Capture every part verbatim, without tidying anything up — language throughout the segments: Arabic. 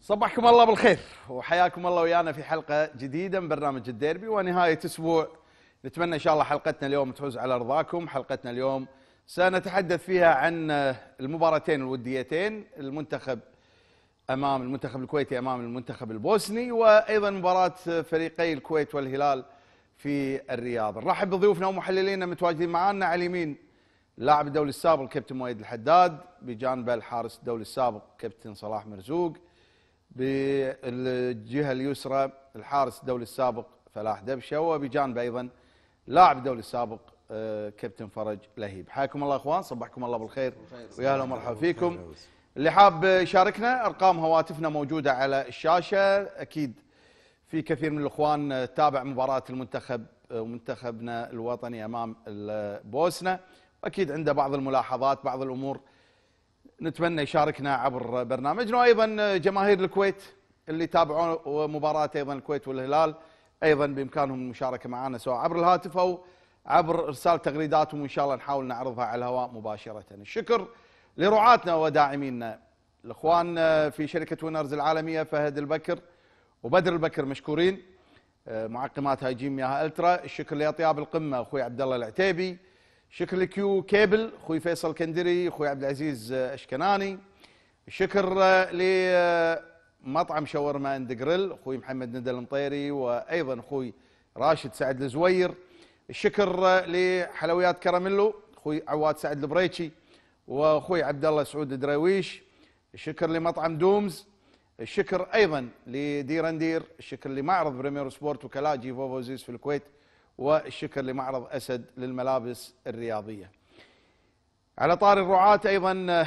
صبحكم الله بالخير وحياكم الله ويانا في حلقة جديدة من برنامج الديربي ونهاية أسبوع. نتمنى إن شاء الله حلقتنا اليوم تفوز على رضاكم. حلقتنا اليوم سنتحدث فيها عن المباراتين الوديتين، المنتخب أمام المنتخب الكويتي أمام المنتخب البوسني، وأيضا مباراة فريقي الكويت والهلال في الرياض. نرحب بضيوفنا ومحللينا متواجدين معنا. على اليمين لاعب الدولي السابق الكابتن مؤيد الحداد، بجانبه الحارس الدولي السابق كابتن صلاح مرزوق، بالجهة اليسرى الحارس الدولي السابق فلاح دبشه، وبجانبه أيضا لاعب الدولي السابق كابتن فرج لهيب. حياكم الله اخوان، صبحكم الله بالخير ويا اهلا ومرحبا فيكم. اللي حاب يشاركنا ارقام هواتفنا موجوده على الشاشه. اكيد في كثير من الاخوان تابع مباراه المنتخب ومنتخبنا الوطني امام البوسنه، واكيد عنده بعض الملاحظات بعض الامور نتمنى يشاركنا عبر برنامجنا. وايضا جماهير الكويت اللي تابعوا مباراه ايضا الكويت والهلال ايضا بامكانهم المشاركه معنا سواء عبر الهاتف او عبر ارسال تغريداتهم، وان شاء الله نحاول نعرضها على الهواء مباشره. الشكر لرعاتنا وداعمينا الاخوان في شركه وينرز العالميه، فهد البكر وبدر البكر مشكورين، معقمات هايجين مياه الترا. الشكر لاطياب القمه اخوي عبد الله العتيبي، شكر لكيو كيبل اخوي فيصل كندري، اخوي عبد العزيز اشكناني. الشكر لمطعم شاورما اند جريل اخوي محمد ندى المطيري، وايضا اخوي راشد سعد الزوير. الشكر لحلويات كراميلو اخوي عواد سعد البريتشي واخوي عبد الله سعود الدراويش. الشكر لمطعم دومز. الشكر ايضا لديرندير. الشكر لمعرض بريمير سبورت وكلاء جي فوفوزيس في الكويت. والشكر لمعرض اسد للملابس الرياضيه. على طار الرعاة ايضا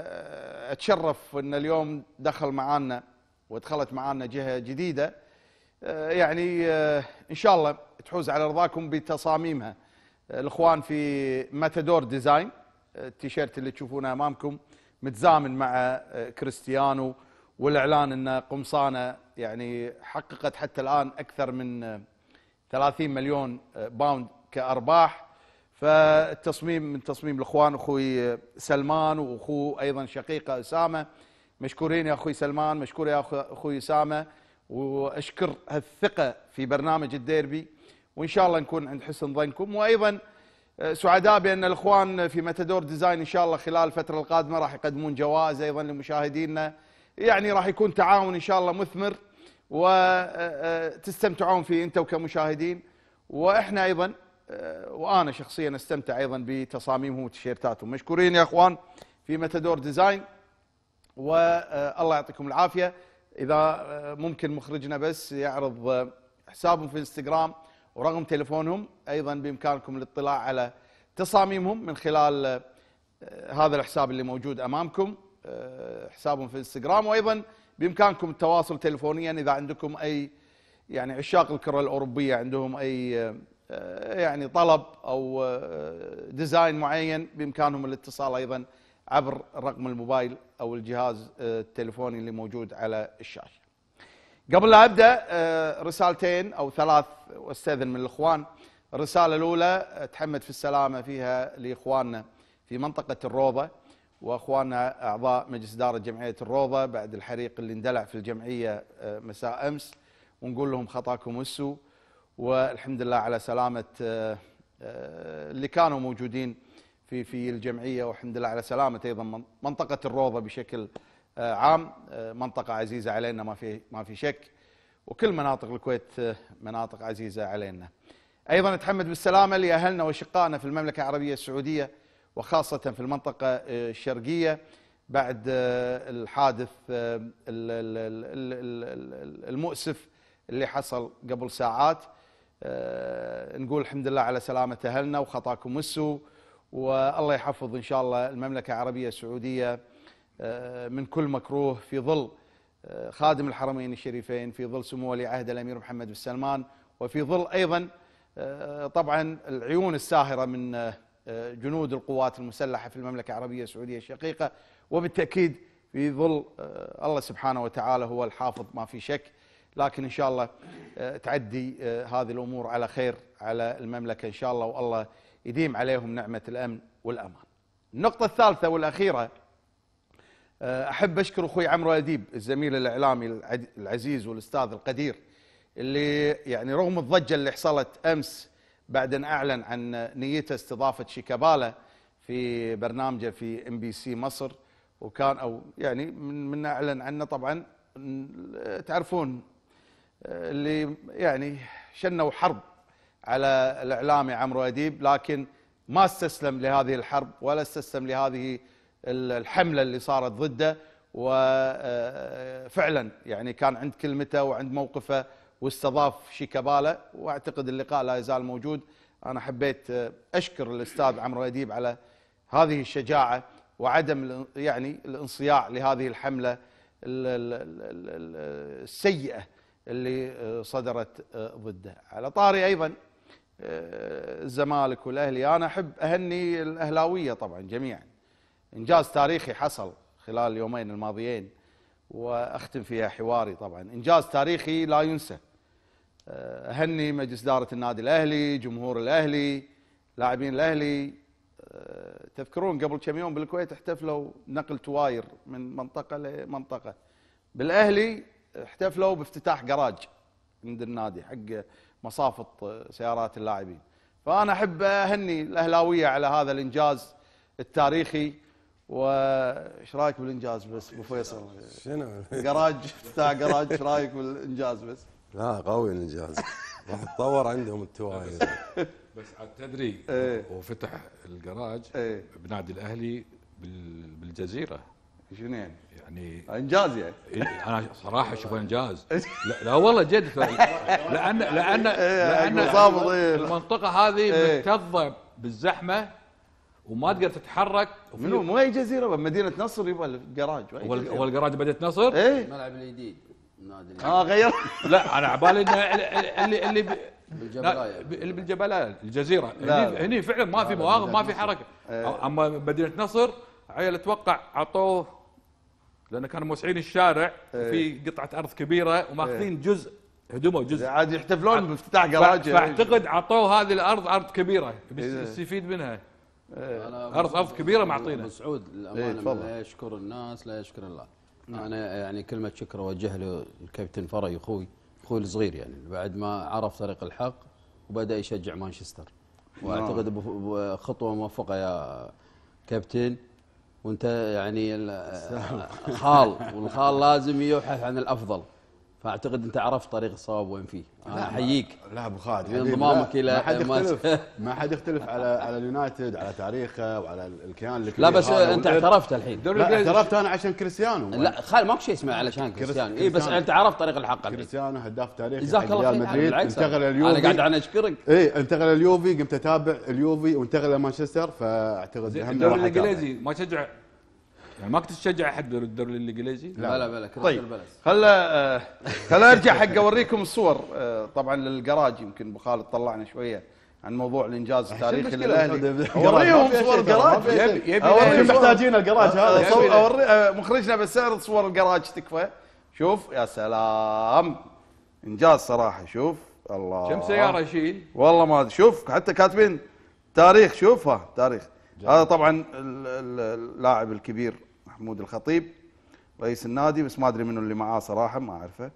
اتشرف ان اليوم دخل معانا ودخلت معانا جهه جديده، يعني ان شاء الله تحوز على رضاكم بتصاميمها. الاخوان في ماتادور ديزاين، التيشيرت اللي تشوفونه امامكم متزامن مع كريستيانو، والاعلان ان قمصانه يعني حققت حتى الان اكثر من ثلاثين مليون باوند كارباح. فالتصميم من تصميم الاخوان اخوي سلمان واخوه ايضا شقيقه اسامه. مشكورين يا اخوي سلمان، مشكور يا اخوي اسامه، واشكر هالثقه في برنامج الديربي، وان شاء الله نكون عند حسن ظنكم. وايضا سعداء بان الاخوان في ماتادور ديزاين ان شاء الله خلال الفتره القادمه راح يقدمون جوائز ايضا لمشاهدينا، يعني راح يكون تعاون ان شاء الله مثمر وتستمتعون فيه انتم كمشاهدين، واحنا ايضا وانا شخصيا استمتع ايضا بتصاميمهم وتيشيرتاتهم. مشكورين يا اخوان في ماتادور ديزاين والله يعطيكم العافيه. اذا ممكن مخرجنا بس يعرض حسابهم في الانستغرام ورقم تليفونهم، ايضا بامكانكم الاطلاع على تصاميمهم من خلال هذا الحساب اللي موجود امامكم، حسابهم في الانستغرام. وايضا بامكانكم التواصل تليفونيا اذا عندكم اي يعني عشاق الكره الاوروبيه عندهم اي يعني طلب او ديزاين معين، بامكانهم الاتصال ايضا عبر رقم الموبايل او الجهاز التليفوني اللي موجود على الشاشه. قبل لا ابدا رسالتين او ثلاث واستاذن من الاخوان. الرساله الاولى اتحمد في السلامه فيها لاخواننا في منطقه الروضه واخواننا اعضاء مجلس اداره جمعيه الروضه بعد الحريق اللي اندلع في الجمعيه مساء امس، ونقول لهم خطاكم وسوا، والحمد لله على سلامه اللي كانوا موجودين في في الجمعيه، والحمد لله على سلامه ايضا منطقه الروضه بشكل عام. منطقه عزيزه علينا ما في ما في شك، وكل مناطق الكويت مناطق عزيزه علينا. ايضا نتحمد بالسلامه لاهلنا واشقائنا في المملكه العربيه السعوديه وخاصه في المنطقه الشرقيه بعد الحادث المؤسف اللي حصل قبل ساعات. نقول الحمد لله على سلامه اهلنا وخطاكم وسوا، والله يحفظ ان شاء الله المملكه العربيه السعوديه من كل مكروه في ظل خادم الحرمين الشريفين، في ظل سمو ولي عهد الامير محمد بن سلمان، وفي ظل ايضا طبعا العيون الساهره من جنود القوات المسلحه في المملكه العربيه السعوديه الشقيقه، وبالتاكيد في ظل الله سبحانه وتعالى هو الحافظ ما في شك. لكن ان شاء الله تعدي هذه الامور على خير على المملكه ان شاء الله، والله يديم عليهم نعمه الامن والامان. النقطه الثالثه والاخيره احب اشكر اخوي عمرو اديب الزميل الاعلامي العزيز والاستاذ القدير، اللي يعني رغم الضجه اللي حصلت امس بعد ان اعلن عن نيته استضافه شيكابالا في برنامجه في ام بي سي مصر، وكان او يعني من من اعلن عنه طبعا تعرفون اللي يعني شنوا حرب على الاعلامي عمرو اديب، لكن ما استسلم لهذه الحرب ولا استسلم لهذه الحمله اللي صارت ضده، وفعلا يعني كان عند كلمته وعند موقفه واستضاف شيكابالا، واعتقد اللقاء لا يزال موجود. انا حبيت اشكر الاستاذ عمرو اديب على هذه الشجاعه وعدم يعني الانصياع لهذه الحمله السيئه اللي صدرت ضده. على طاري ايضا الزمالك والاهلي، انا احب اهني الاهلاويه طبعا جميعا، انجاز تاريخي حصل خلال اليومين الماضيين واختم فيها حواري. طبعا انجاز تاريخي لا ينسى. اهني مجلس اداره النادي الاهلي، جمهور الاهلي، لاعبين الاهلي. تذكرون قبل كم يوم بالكويت احتفلوا نقل تواير من منطقه لمنطقه، بالاهلي احتفلوا بافتتاح جراج عند النادي حق مصافة سيارات اللاعبين. فانا احب اهني الاهلاويه على هذا الانجاز التاريخي. وايش رايك بالانجاز بس ابو فيصل؟ شنو؟ جراج، افتتاح جراج، ايش رايك بالانجاز بس؟ لا قوي الانجاز، راح تطور عندهم التواير. بس عاد تدري ايه وفتح الجراج ايه بنادي الاهلي بالجزيره. شنو يعني؟ يعني انجاز يعني؟ انا صراحه اشوف انجاز. لا, لا والله جد، لان لان لان المنطقه هذه مكتظه بالزحمه وما تقدر تتحرك. منو مو اي جزيره، مدينه نصر يبغى الجراج. هو الجراج بدت نصر؟ ايه الملعب الجديد النادي. اه غير. لا انا عبالي انه اللي اللي بالجبلايه اللي بالجبلايه الجزيره هني, هني فعلا ما في مواقف، ما في حركه. اما مدينه نصر عيل اتوقع عطوه لان كانوا موسعين الشارع وفي قطعه ارض كبيره وماخذين جزء هدومه وجزء عاد يحتفلون بافتتاح جراج. فاعتقد عطوه هذه الارض ارض كبيره يستفيد منها. ارض ارض كبيره معطينا. ابو سعود الامانه لا يشكر الناس لا يشكر الله. انا يعني كلمه شكر اوجه له الكابتن فري اخوي اخوي الصغير، يعني بعد ما عرف طريق الحق وبدا يشجع مانشستر، واعتقد خطوه موفقه يا كابتن. وانت يعني خال، والخال لازم يبحث عن الافضل، فاعتقد انت عرفت طريق الصواب وين فيه. انا احييك. لا ابو خالد بانضمامك الى ما حد يختلف ما حد يختلف على على اليونايتد، على تاريخه وعلى الكيان الكبير. لا بس انت اعترفت الحين. لا اعترفت انا عشان كريستيانو. لا خالد ماكو شيء اسمه علشان كريستيانو. اي بس انت عرفت طريق الحق الحين. كريستيانو هداف تاريخي جزاك الله خير. مدريد، انتقل اليوفي. انا قاعد انا اشكرك. اي انتقل اليوفي، قمت اتابع اليوفي وانتقل لمانشستر، فاعتقد الدوري الانجليزي ما تشجع يعني ما كنت تشجع احد بالدوري الانجليزي؟ لا لا بلا. طيب خلا خلا ارجع حق اوريكم الصور طبعا للجراج. يمكن ابو خالد طلعنا شويه عن موضوع الانجاز التاريخي للاهلي. اوريهم صور الجراج. يبي يبي محتاجين الجراج هذا. اوري مخرجنا بس اعرض صور الجراج تكفى. شوف يا سلام، انجاز صراحه. شوف الله كم سياره يشيل والله ما ادري. شوف حتى كاتبين تاريخ. شوفها تاريخ. هذا طبعا اللاعب الكبير محمود الخطيب رئيس النادي، بس ما ادري منو اللي معاه صراحه، ما اعرفه.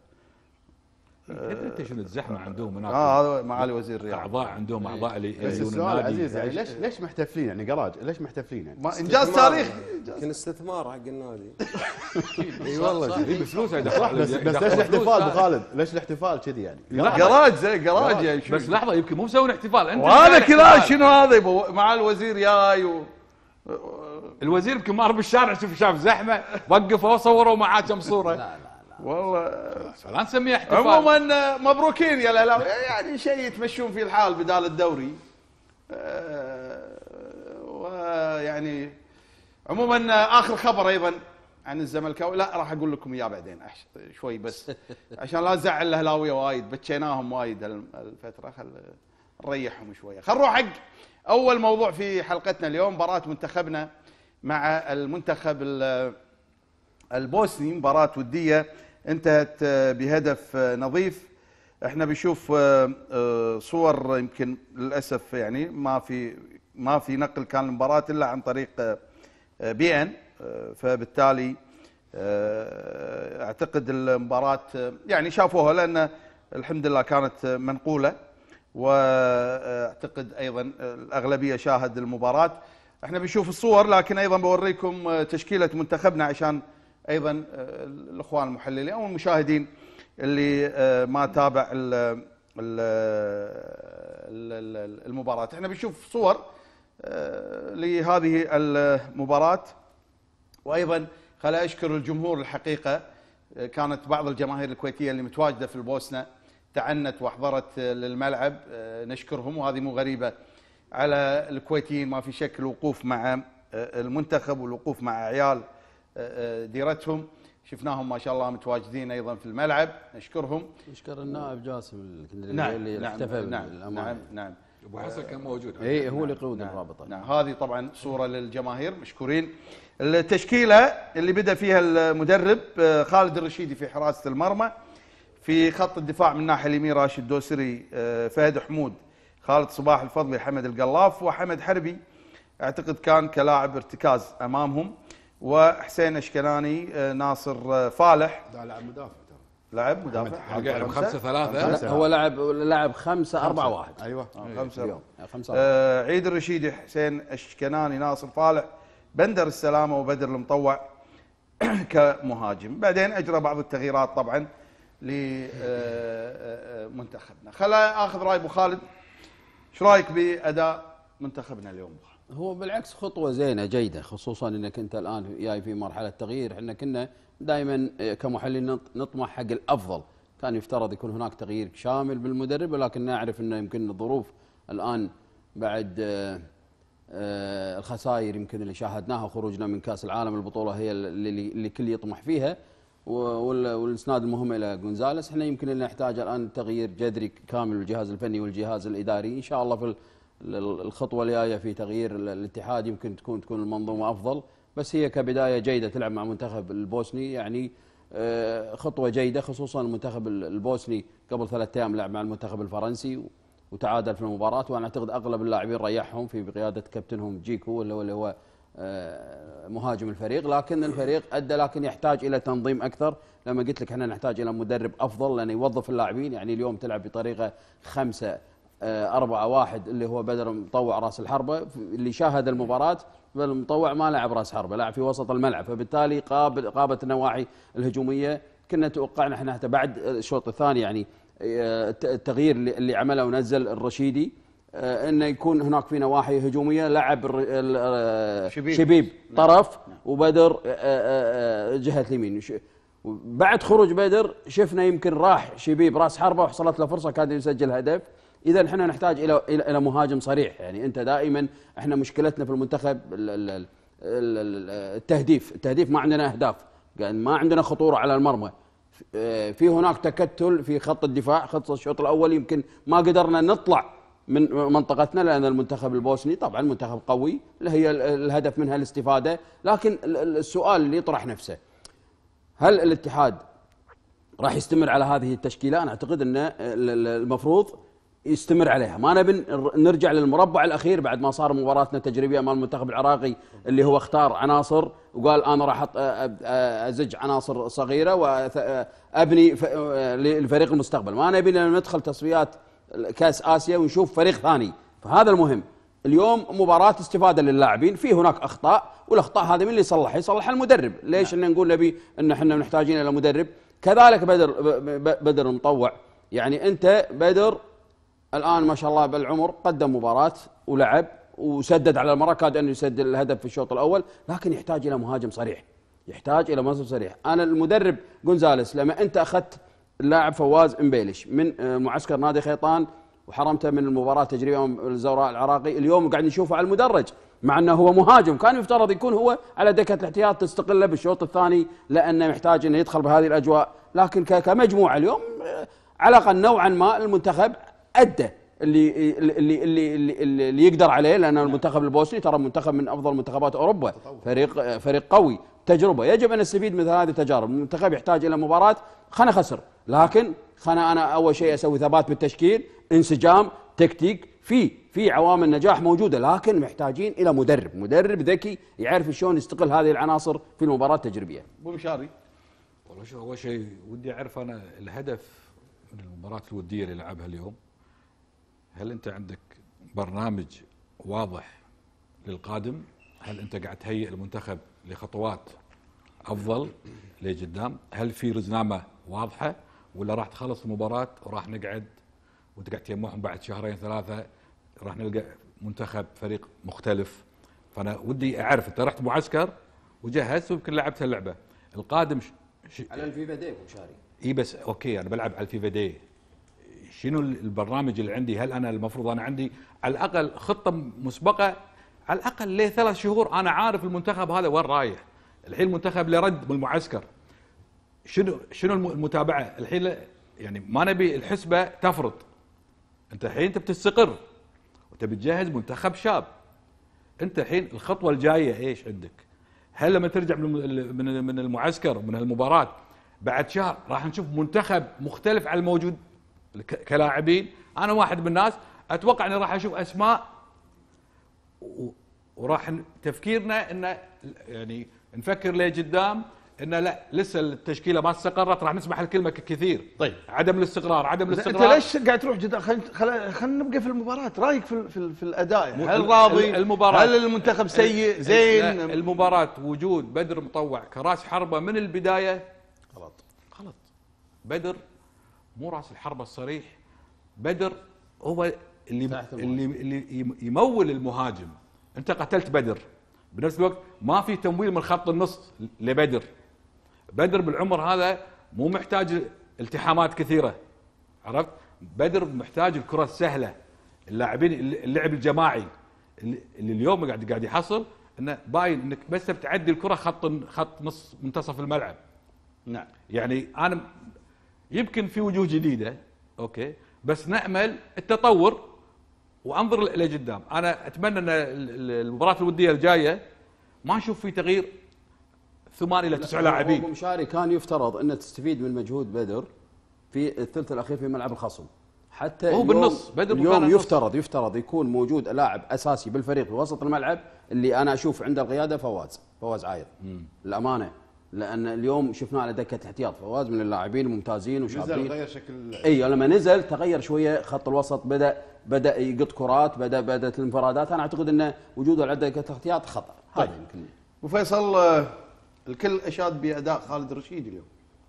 انت شنو الزحمه عندهم هناك؟ اه هذا معالي وزير الرياضه. اعضاء عندهم اعضاء اللي بس السؤال عزيز يعني ليش ليش محتفلين يعني جراج؟ ليش محتفلين يعني؟ ما انجاز تاريخي. يمكن استثمار حق النادي. اي والله يجيب فلوس. بس بس ليش الاحتفال ابو خالد؟ ليش الاحتفال كذي يعني؟ جراج زي جراج يعني. بس لحظه يمكن مو مسوين احتفال انت. وهذا كذا شنو هذا مع الوزير جاي و... الوزير يمكن مر بالشارع شوف شاف زحمه وقفوا وصوروا معاه كم صوره. لا لا لا والله لا نسميه احتفال. عموما مبروكين يا الاهلاويه، يعني شيء يتمشون فيه الحال بدال الدوري. ويعني عموما اخر خبر ايضا عن الزملكاوي، لا راح اقول لكم اياه بعدين شوي بس عشان لا نزعل الاهلاويه وايد، بكيناهم وايد الفتره. خل نريحهم شويه. خل نروح حق اول موضوع في حلقتنا اليوم، مباراه منتخبنا مع المنتخب البوسني، مباراه وديه انتهت بهدف نظيف. احنا بنشوف صور يمكن للاسف يعني ما في ما في نقل كان المباراه الا عن طريق بي ان، فبالتالي اعتقد المباراة يعني شافوها لان الحمد لله كانت منقولة، واعتقد ايضا الاغلبية شاهد المباراة. احنا بنشوف الصور لكن ايضا بوريكم تشكيلة منتخبنا عشان ايضا الاخوان المحللين او المشاهدين اللي ما تابع المباراة. احنا بنشوف صور لهذه المباراة، وايضا خليني اشكر الجمهور. الحقيقة كانت بعض الجماهير الكويتية اللي متواجدة في البوسنة تعنت واحضرت للملعب، نشكرهم، وهذه مو غريبة على الكويتيين. ما في شك الوقوف مع المنتخب والوقوف مع عيال ديرتهم، شفناهم ما شاء الله متواجدين ايضا في الملعب، نشكرهم. نشكر النائب جاسم الكندري نعم اللي نعم احتفى نعم بالامانه. نعم نعم ابو حسن كان موجود. اي هو اللي يقود نعم الرابطه. نعم هذه طبعا صوره للجماهير، مشكورين. التشكيله اللي بدا فيها المدرب خالد الرشيدي في حراسه المرمى، في خط الدفاع من الناحيه اليمين راشد دوسري، فهد حمود، خالد صباح الفضلي، حمد القلاف، وحمد حربي اعتقد كان كلاعب ارتكاز امامهم، وحسين اشكناني، ناصر فالح. ده لاعب مدافع ترى. لعب مدافع لعب خمسة ثلاثة. هو لعب لعب خمسة أربعة واحد. ايوه خمسة اليوم خمسة آه عيد الرشيدي، حسين اشكناني، ناصر فالح، بندر السلامه، وبدر المطوع كمهاجم. بعدين اجرى بعض التغييرات طبعا لمنتخبنا. خلا اخذ راي ابو خالد، ايش رايك باداء منتخبنا اليوم؟ هو بالعكس خطوة زينة جيدة، خصوصا انك انت الان جاي في مرحلة تغيير. احنا كنا دائما كمحللين نطمح حق الافضل، كان يفترض يكون هناك تغيير شامل بالمدرب، ولكن نعرف انه يمكن الظروف الان بعد الخسائر يمكن اللي شاهدناها وخروجنا من كاس العالم، البطولة هي اللي, اللي كل يطمح فيها، والاسناد المهم الى جونزاليس. احنا يمكن اللي نحتاج الان تغيير جذري كامل الجهاز الفني والجهاز الاداري. ان شاء الله في الخطوة الجاية في تغيير الاتحاد يمكن تكون تكون المنظومة أفضل، بس هي كبداية جيدة تلعب مع المنتخب البوسني، يعني خطوة جيدة، خصوصا المنتخب البوسني قبل ثلاثة أيام لعب مع المنتخب الفرنسي وتعادل في المباراة، وأنا أعتقد أغلب اللاعبين ريحهم في بقيادة كابتنهم جيكو اللي هو اللي هو مهاجم الفريق، لكن الفريق أدى، لكن يحتاج إلى تنظيم أكثر. لما قلت لك احنا نحتاج إلى مدرب أفضل لأنه يوظف اللاعبين. يعني اليوم تلعب بطريقة خمسة أربعة واحد اللي هو بدر مطوع راس الحربة. اللي شاهد المباراة بدر مطوع ما لعب راس حربة، لعب في وسط الملعب، فبالتالي قاب قابت النواحي الهجومية. كنا توقعنا احنا حتى بعد الشوط الثاني يعني التغيير اللي عمله ونزل الرشيدي انه يكون هناك في نواحي هجومية، لعب شبيب, شبيب طرف وبدر جهة اليمين. بعد خروج بدر شفنا يمكن راح شبيب راس حربة وحصلت له فرصة كان يسجل هدف. إذا احنا نحتاج إلى إلى مهاجم صريح. يعني أنت دائما احنا مشكلتنا في المنتخب التهديف، التهديف ما عندنا أهداف، يعني ما عندنا خطورة على المرمى. في هناك تكتل في خط الدفاع. خط الشوط الأول يمكن ما قدرنا نطلع من منطقتنا لأن المنتخب البوسني طبعا منتخب قوي، اللي هي الهدف منها الاستفادة. لكن السؤال اللي يطرح نفسه، هل الاتحاد راح يستمر على هذه التشكيلة؟ أنا أعتقد أن المفروض يستمر عليها. ما نبي نرجع للمربع الاخير بعد ما صار مباراتنا تجريبيه امام المنتخب العراقي اللي هو اختار عناصر وقال انا راح ازج عناصر صغيره وابني لفريق المستقبل. ما نبي ندخل تصفيات كاس اسيا ونشوف فريق ثاني، فهذا المهم. اليوم مباراه استفاده للاعبين، في هناك اخطاء، والاخطاء هذه من اللي يصلحها؟ يصلحها المدرب. ليش ان نقول نبي ان احنا محتاجين الى مدرب؟ كذلك بدر بدر المطوع. يعني انت بدر الآن ما شاء الله بالعمر قدم مباراة ولعب وسدد على المرة، كاد أنه يسدد الهدف في الشوط الأول، لكن يحتاج إلى مهاجم صريح، يحتاج إلى مهاجم صريح. أنا المدرب جونزاليس لما أنت أخذت اللاعب فواز امبيلش من معسكر نادي خيطان وحرمته من المباراة التجريبية الزوراء العراقي، اليوم قاعد نشوفه على المدرج مع أنه هو مهاجم، كان يفترض يكون هو على دكة الاحتياط تستقله بالشوط الثاني لأنه محتاج أنه يدخل بهذه الأجواء. لكن كمجموعة اليوم على الأقل نوعا ما المنتخب أدى اللي اللي اللي اللي, اللي يقدر عليه، لأن المنتخب البوسني ترى منتخب من أفضل منتخبات أوروبا، فريق فريق قوي، تجربة. يجب أن نستفيد من هذه التجارب. المنتخب يحتاج إلى مباراة خلنا خسر، لكن خلنا أنا أول شيء أسوي ثبات بالتشكيل، انسجام، تكتيك، في في عوامل نجاح موجوده، لكن محتاجين الى مدرب مدرب ذكي يعرف شلون يستغل هذه العناصر في المباراه التجريبيه. ابو مشاري. والله شوف، اول شيء ودي اعرف انا الهدف من المباراه الوديه اللي لعبها اليوم. هل انت عندك برنامج واضح للقادم؟ هل انت قاعد تهيئ المنتخب لخطوات افضل لقدام؟ هل في رزنامه واضحه ولا راح تخلص المباراه وراح نقعد وانت قاعد تجمعهم بعد شهرين ثلاثه راح نلقى منتخب فريق مختلف؟ فانا ودي اعرف انت رحت معسكر وجهزت ويمكن لعبت اللعبه القادم ش... ش... على الفيفا دي ابو مشاري. اي بس اوكي انا بلعب على الفيفا دي. شنو البرنامج اللي عندي؟ هل انا المفروض انا عندي على الاقل خطه مسبقه على الاقل لثلاث شهور انا عارف المنتخب هذا وين رايح؟ الحين المنتخب اللي رد من المعسكر شنو شنو المتابعه الحين؟ يعني ما نبي الحسبه تفرط. انت الحين انت بتستقر وتبي تجهز منتخب شاب. انت الحين الخطوه الجايه ايش عندك؟ هل لما ترجع من من المعسكر من المباراه بعد شهر راح نشوف منتخب مختلف عن الموجود كلاعبين؟ انا واحد من الناس اتوقع اني راح اشوف اسماء وراح تفكيرنا انه يعني نفكر لقدام انه لا لسه التشكيله ما استقرت، راح نسمع الكلمه كثير. طيب عدم الاستقرار عدم الاستقرار. انت ليش قاعد تروح جدا؟ خلينا خلينا نبقى في المباراه. رايك في في, في الاداء؟ هل راضي؟ المباراة هل المنتخب سيء زين؟ المباراه وجود بدر مطوع كراس حربه من البدايه غلط غلط. بدر مو راس الحربه الصريح، بدر هو اللي اللي اللي يمول المهاجم. انت قتلت بدر، بنفس الوقت ما في تمويل من خط النص لبدر. بدر بالعمر هذا مو محتاج التحامات كثيره، عرفت؟ بدر محتاج الكره السهله، اللاعبين اللعب الجماعي اللي اليوم قاعد قاعد يحصل انه باين انك بس بتعدي الكره خط خط نص منتصف الملعب. نعم يعني انا يمكن في وجوه جديده اوكي، بس نامل التطور وانظر لقدام. انا اتمنى ان المباراه الوديه الجايه ما نشوف في تغيير ثمانية الى تسع لاعبين. ابو مشاري كان يفترض ان تستفيد من مجهود بدر في الثلث الاخير في ملعب الخصم، حتى هو بالنص. بدر اليوم يفترض يفترض يكون موجود لاعب اساسي بالفريق في وسط الملعب اللي انا اشوف عند القياده فواز فواز عايض الامانه، لان اليوم شفناه على دكه احتياط. فواز من اللاعبين الممتازين وشابين. نزل غير شكل. اي لما نزل تغير شويه خط الوسط، بدا بدا يقط كرات، بدا بدات الانفرادات. انا اعتقد ان وجوده على دكه الاحتياط خطا. طيب. هذا يمكن. ابو فيصل، الكل اشاد باداء خالد رشيد اليوم.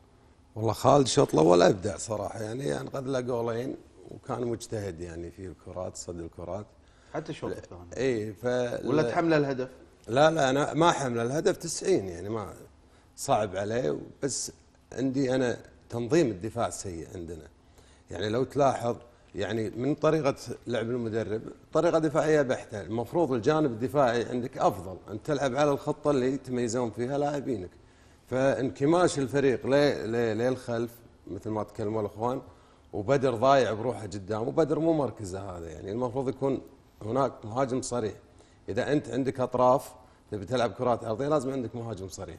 والله خالد الشوط الاول ابدع صراحه، يعني انقذ له جولين وكان مجتهد يعني في الكرات، صد الكرات حتى الشوط الثاني. اي ف ولا تحمل الهدف؟ لا لا انا ما حمل الهدف تسعين، يعني ما صعب عليه. بس عندي انا تنظيم الدفاع سيء عندنا. يعني لو تلاحظ يعني من طريقه لعب المدرب طريقه دفاعيه بحته. المفروض الجانب الدفاعي عندك افضل، ان تلعب على الخطه اللي يتميزون فيها لاعبينك. فانكماش الفريق للخلف مثل ما تكلموا الاخوان، وبدر ضايع بروحه قدام، وبدر مو مركزه هذا. يعني المفروض يكون هناك مهاجم صريح. اذا انت عندك اطراف تبي تلعب كرات ارضيه لازم عندك مهاجم صريح.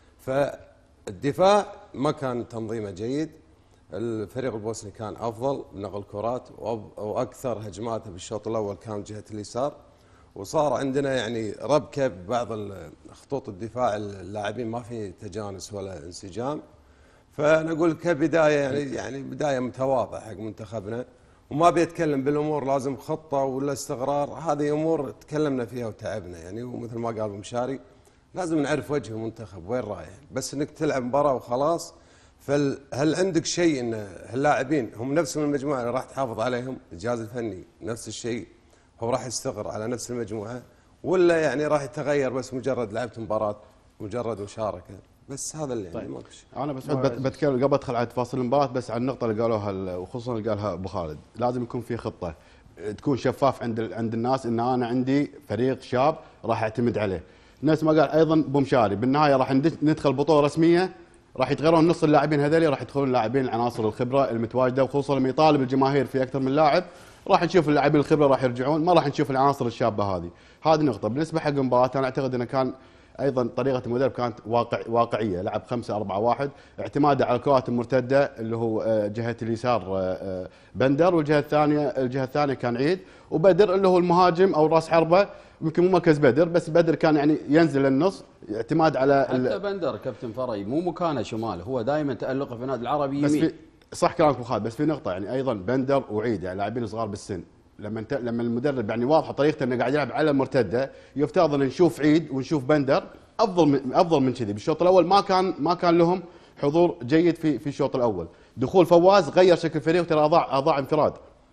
فالدفاع ما كان تنظيمه جيد. الفريق البوسني كان افضل بنقل كرات واكثر هجماته بالشوط الاول كان جهه اليسار، وصار عندنا يعني ربكه ببعض خطوط الدفاع، اللاعبين ما في تجانس ولا انسجام. فنقول كبدايه يعني يعني بدايه متواضعه حق منتخبنا، وما بيتكلم بالامور لازم خطه ولا استقرار. هذه امور تكلمنا فيها وتعبنا يعني. ومثل ما قال ابو مشاري لازم نعرف وجه المنتخب وين رايح، بس انك تلعب مباراه وخلاص. فهل عندك شيء ان اللاعبين هم نفس المجموعه اللي راح تحافظ عليهم؟ الجهاز الفني نفس الشيء، هو راح يستقر على نفس المجموعه، ولا يعني راح يتغير بس مجرد لعبت مباراه مجرد مشاركه؟ بس هذا اللي يعني طيب. ما انا بس بتكلم قبل ادخل على تفاصيل المباراه، بس عن النقطه اللي قالوها وخصوصا اللي قالها ابو خالد. لازم يكون في خطه تكون شفاف عند عند الناس ان انا عندي فريق شاب راح اعتمد عليه. نفس ما قال ايضا ابو مشاري، بالنهايه راح ندخل بطوله رسميه، راح يتغيرون نص اللاعبين هذول، راح يدخلون لاعبين العناصر الخبره المتواجده، وخصوصا لما يطالب الجماهير في اكثر من لاعب راح نشوف اللاعبين الخبره راح يرجعون، ما راح نشوف العناصر الشابه هذه. هذه نقطه. بالنسبه حق المباراه انا اعتقد انه كان ايضا طريقه المدرب كانت واقع واقعيه، لعب خمسة أربعة واحد، اعتماده على الكرات المرتده اللي هو جهه اليسار بندر، والجهه الثانيه الجهه الثانيه كان عيد، وبدر اللي هو المهاجم او راس حربه، يمكن مو مركز بدر، بس بدر كان يعني ينزل للنص اعتماد على حتى بندر كابتن فري مو مكانه شمال، هو دائما تألقه في النادي العربي بس يمين. في صح كلامك ابو خالد، بس في نقطه يعني ايضا بندر وعيد يعني لاعبين صغار بالسن، لما انت لما المدرب يعني واضحه طريقته انه قاعد يلعب على المرتده، يفترض ان نشوف عيد ونشوف بندر افضل من افضل من كذي. بالشوط الاول ما كان ما كان لهم حضور جيد في في الشوط الاول، دخول فواز غير شكل الفريق وترى اضاع اضاع انفراد.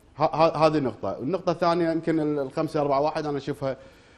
هذه نقطه. النقطه الثانيه يمكن الخمسة أربعة واحد انا اشوفها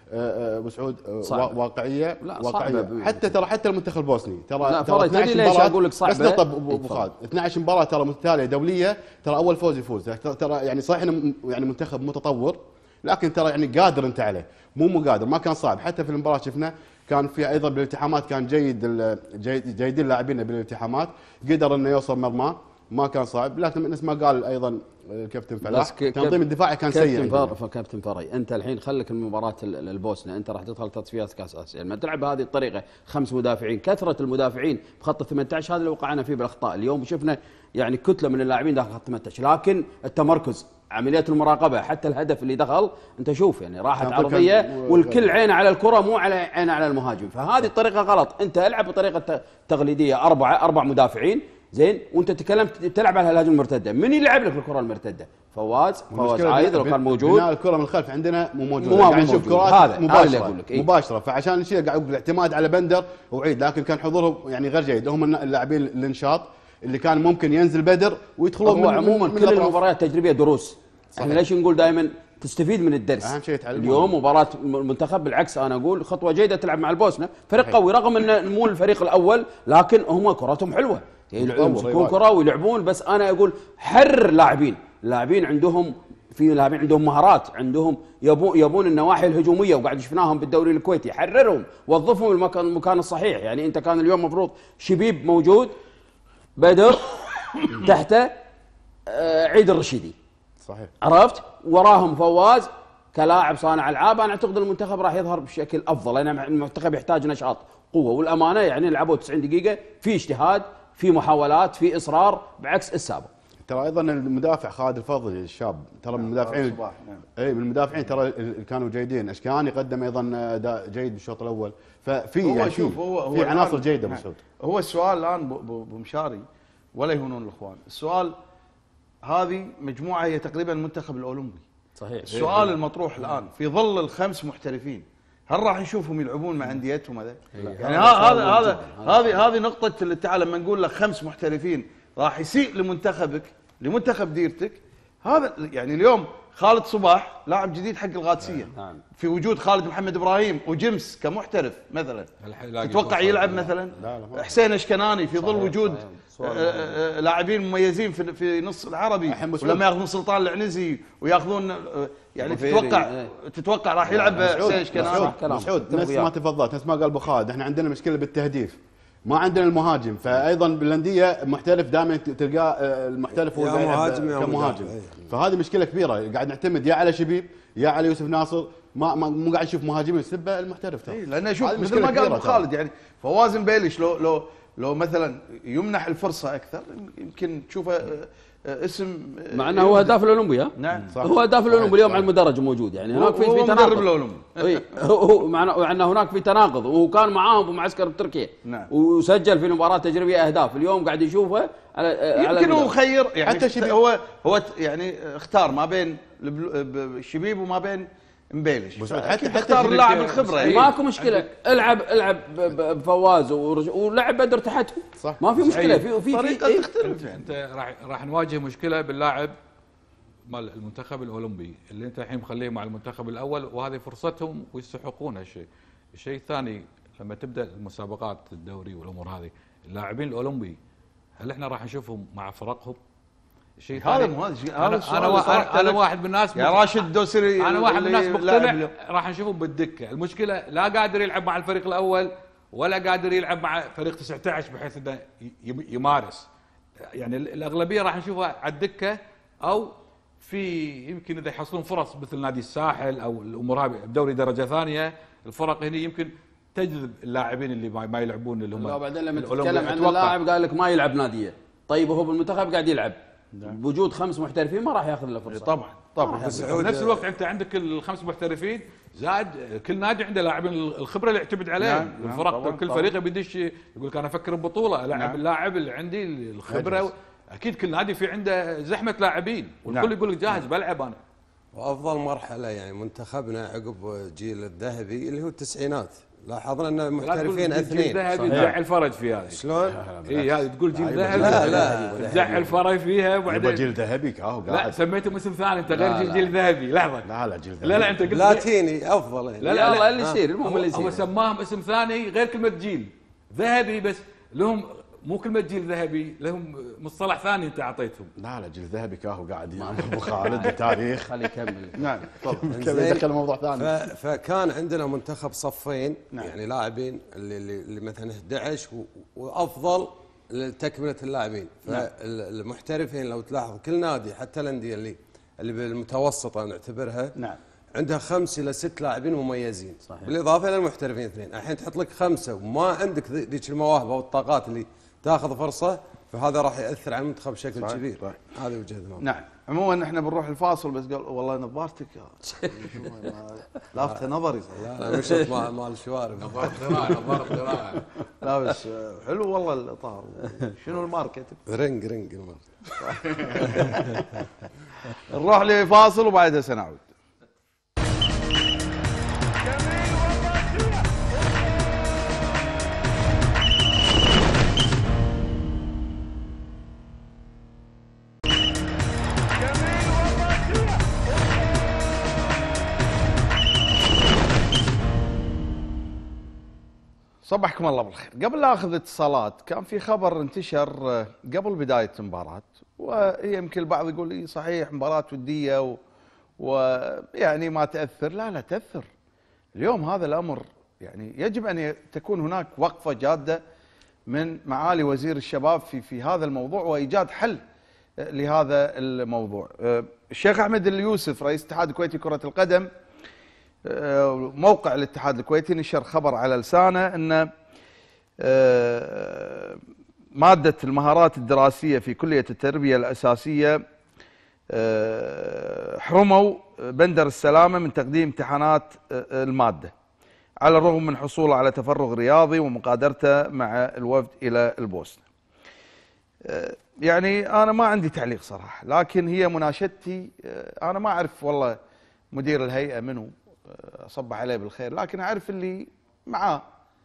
ابو سعود واقعيه واقعيه، حتى ترى حتى المنتخب البوسني ترى ترى اثني عشر مباراه اقول لك صعبه، بس نقطه ابو خالد اثني عشر مباراه ترى متتاليه دوليه، ترى اول فوز يفوز، ترى يعني صحيح انه يعني منتخب متطور، لكن ترى يعني قادر انت عليه، مو مو قادر، ما كان صعب. حتى في المباراه شفنا كان في ايضا بالالتحامات كان جيد جيد جيدين لاعبين بالالتحامات، قدر انه يوصل مرماه، ما كان صعب. لكن مثل ما قال ايضا الكابتن فلاح تنظيم الدفاعي كان سيء. كابتن فر كابتن فري انت الحين خليك المباراه البوسنه، انت راح تدخل تصفيات كاس اسيا، لما تلعب بهذه الطريقه خمس مدافعين، كثره المدافعين بخط ال ثمانية عشر هذا اللي وقعنا فيه بالاخطاء. اليوم شفنا يعني كتله من اللاعبين داخل خط ثمانية عشر، لكن التمركز عمليات المراقبه حتى الهدف اللي دخل انت شوف يعني راحت عرضيه والكل عينه على الكره مو على عينه على المهاجم، فهذه الطريقه غلط. انت العب بطريقه تقليديه اربعه اربع مدافعين زين، وانت تكلمت تلعب على الهجمه المرتده، من يلعب لك الكره المرتده؟ فواز فواز عايد لو كان موجود. بناء الكره من الخلف عندنا مو موجود، مو قاعد نشوف كرات مباشره أقول لك إيه؟ مباشره، فعشان الشيء قاعد اقول الاعتماد على بندر وعيد، لكن كان حضورهم يعني غير جيد، هم اللاعبين الانشاط اللي كان ممكن ينزل بدر ويدخلون من عموما من كل المباريات تجريبيه دروس. احنا ليش نقول دائما تستفيد من الدرس؟ اهم شيء تعلم. اليوم مباراه المنتخب بالعكس انا اقول خطوه جيده تلعب مع البوسنه، فريق قوي رغم انه مو الفريق الاول، لكن هم كرتهم حلوه يمسكون كره ويلعبون. بس انا اقول حرر لاعبين، لاعبين عندهم في لاعبين عندهم مهارات، عندهم يبون يبون النواحي الهجوميه، وقاعد شفناهم بالدوري الكويتي، حررهم وظفهم المكان المكان الصحيح. يعني انت كان اليوم مفروض شبيب موجود، بدر تحته عيد الرشيدي صحيح، عرفت، وراهم فواز كلاعب صانع العاب. انا اعتقد المنتخب راح يظهر بشكل افضل، لان المنتخب يحتاج نشاط قوه، والامانه يعني لعبوا تسعين دقيقه في اجتهاد، في محاولات، في اصرار، بعكس السابق. ترى ايضا المدافع خالد الفضل الشاب ترى من المدافعين اي من المدافعين ترى اللي كانوا جيدين. اشكاني قدم ايضا اداء جيد بالشوط الاول، ففي يعني شوف هو هو في عناصر جيده ابو سعود. هو السؤال الان ابو مشاري ولا يهونون الاخوان، السؤال هذه مجموعه هي تقريبا المنتخب الاولمبي صحيح. السؤال المطروح الان في ظل الخمس محترفين، هل راح نشوفهم يلعبون مع انديتهم هذا؟ يعني هذا هذا هذه هذه نقطه الاتحاد. لما نقول لك خمس محترفين راح يسيء لمنتخبك لمنتخب ديرتك. هذا يعني اليوم خالد صباح لاعب جديد حق القادسيه، نعم. في وجود خالد محمد ابراهيم وجيمس كمحترف مثلا، تتوقع يلعب مثلا حسين اشكناني في ظل وجود لاعبين مميزين في في نص العربي، ولما ياخذون سلطان العنزي وياخذون يعني تتوقع تتوقع راح يلعب حسين اشكناني؟ مسعود نفس ما تفضلت، نفس ما قال ابو خالد، احنا عندنا مشكله بالتهديف، ما عندنا المهاجم. فايضا بالانديه محترف دائما تلقاه المحترف هو مهاجم كمهاجم، فهذه مشكله كبيره. قاعد نعتمد يا على شبيب يا على يوسف ناصر، ما مو قاعد نشوف مهاجمين سبه المحترف ترى. إيه لانه شوف مثل ما قال ابو خالد، يعني فواز مبيلش لو لو لو مثلا يمنح الفرصه اكثر يمكن تشوفه اسم، مع انه هو هداف الاولمبي. ها نعم هو هداف الاولمبي اليوم على المدرج موجود، يعني هناك في في تناقض. اي هو مع انه هناك في تناقض، وكان معاهم بمعسكر بتركيا نعم. وسجل في المباراه التجريبيه اهداف، اليوم قاعد يشوفه على يمكن هو خير يعني حتى شبيب هو هو يعني اختار ما بين الشبيب وما بين مبيلش، حتى حتى اختار اللاعب الخبره. يعني ماكو مشكله، العب العب بفواز ولعب بدر تحتهم، ما في مشكله. في في طريقه تختلف. انت راح راح نواجه مشكله باللاعب مال المنتخب الاولمبي اللي انت الحين مخليه مع المنتخب الاول، وهذه فرصتهم ويستحقون هالشيء. الشيء الثاني لما تبدا المسابقات الدوري والامور هذه، اللاعبين الاولمبي هل احنا راح نشوفهم مع فرقهم؟ الشيء هذا مو هذا انا انا, أنا واحد من الناس يا راشد الدوسري، انا واحد من الناس مقتنع راح نشوفهم بالدكه. المشكله لا قادر يلعب مع الفريق الاول ولا قادر يلعب مع فريق تسعة عشر بحيث انه يمارس. يعني الاغلبيه راح نشوفها على الدكه، او في يمكن اذا يحصلون فرص مثل نادي الساحل او الامور هذه بدوري درجه ثانيه، الفرق هنا يمكن تجذب اللاعبين اللي ما, ما يلعبون اللي هم لا بعدين لما تتكلم عن اللاعب قال لك ما يلعب ناديه، طيب وهو بالمنتخب قاعد يلعب بوجود خمس محترفين ما راح ياخذ له فرصه. طبعا طبعا. بس بنفس الوقت انت عندك الخمس محترفين زاد كل نادي عنده لاعبين الخبره اللي يعتمد عليهم. نعم. الفرق كل فريق بيدش يقول لك انا افكر ببطوله العب نعم. اللاعب اللي عندي الخبره و... اكيد كل نادي في عنده زحمه لاعبين والكل نعم. يقول لك جاهز بلعب انا. وافضل مرحله يعني منتخبنا عقب جيل الذهبي اللي هو التسعينات، لاحظنا ان محترفين اثنين. جيل ذهبي تزعل فرج في هذه. شلون؟ اي هذه تقول جيل ذهبي لا لا تزعل فرج فيها يبغى وبعدين جيل ذهبي كاهو لا قاعد. سميتهم اسم ثاني انت غير جيل جيل ذهبي. لحظه لا لا جيل ذهبي. لا لا انت قلت لاتيني افضل يعني. لا لا لا اللي يصير المهم اللي هو, هو يصير. سماهم اسم ثاني غير كلمه جيل ذهبي بس لهم مو كلمه جيل ذهبي لهم مصطلح ثاني انت اعطيتهم. لا لا جيل ذهبي كاهو قاعد ابو خالد التاريخ. خليه يكمل. نعم تفضل. كيف يدخل موضوع ثاني. ف- فكان عندنا منتخب صفين نعم. يعني لاعبين اللي, اللي, اللي مثلا احد عشر و- وافضل لتكمله اللاعبين. فالمحترفين لو تلاحظ كل نادي حتى الانديه اللي اللي بالمتوسطه نعتبرها نعم. عندها خمس الى ست لاعبين مميزين. صحيح. بالاضافه الى المحترفين اثنين، الحين تحط لك خمسه وما عندك ذي- ذيك المواهب او الطاقات اللي تاخذ فرصه، فهذا راح ياثر على المنتخب بشكل صحيح. كبير. صحيح. هذه وجهه نظري. نعم. عموما احنا بنروح الفاصل بس قال والله نظارتك لافته نظري. لا لا مشت مال مال الشوارب. لا بس حلو والله الاطار. شنو الماركت؟ رنج رنج المرة. نروح لفاصل وبعدها سنعود. صبحكم الله بالخير. قبل لا اخذ اتصالات كان في خبر انتشر قبل بدايه المباراه، ويمكن البعض يقول لي صحيح مباراه وديه و... ويعني ما تاثر. لا لا تاثر. اليوم هذا الامر يعني يجب ان تكون هناك وقفه جاده من معالي وزير الشباب في في هذا الموضوع وايجاد حل لهذا الموضوع. الشيخ احمد اليوسف رئيس الاتحاد الكويتي لكره القدم موقع الاتحاد الكويتي نشر خبر على لسانه ان مادة المهارات الدراسية في كلية التربية الأساسية حرموا بندر السلامة من تقديم امتحانات المادة على الرغم من حصوله على تفرغ رياضي ومقادرته مع الوفد إلى البوسنة. يعني أنا ما عندي تعليق صراحة، لكن هي مناشدتي. أنا ما أعرف والله مدير الهيئة منه، أصبح عليه بالخير، لكن أعرف اللي معاه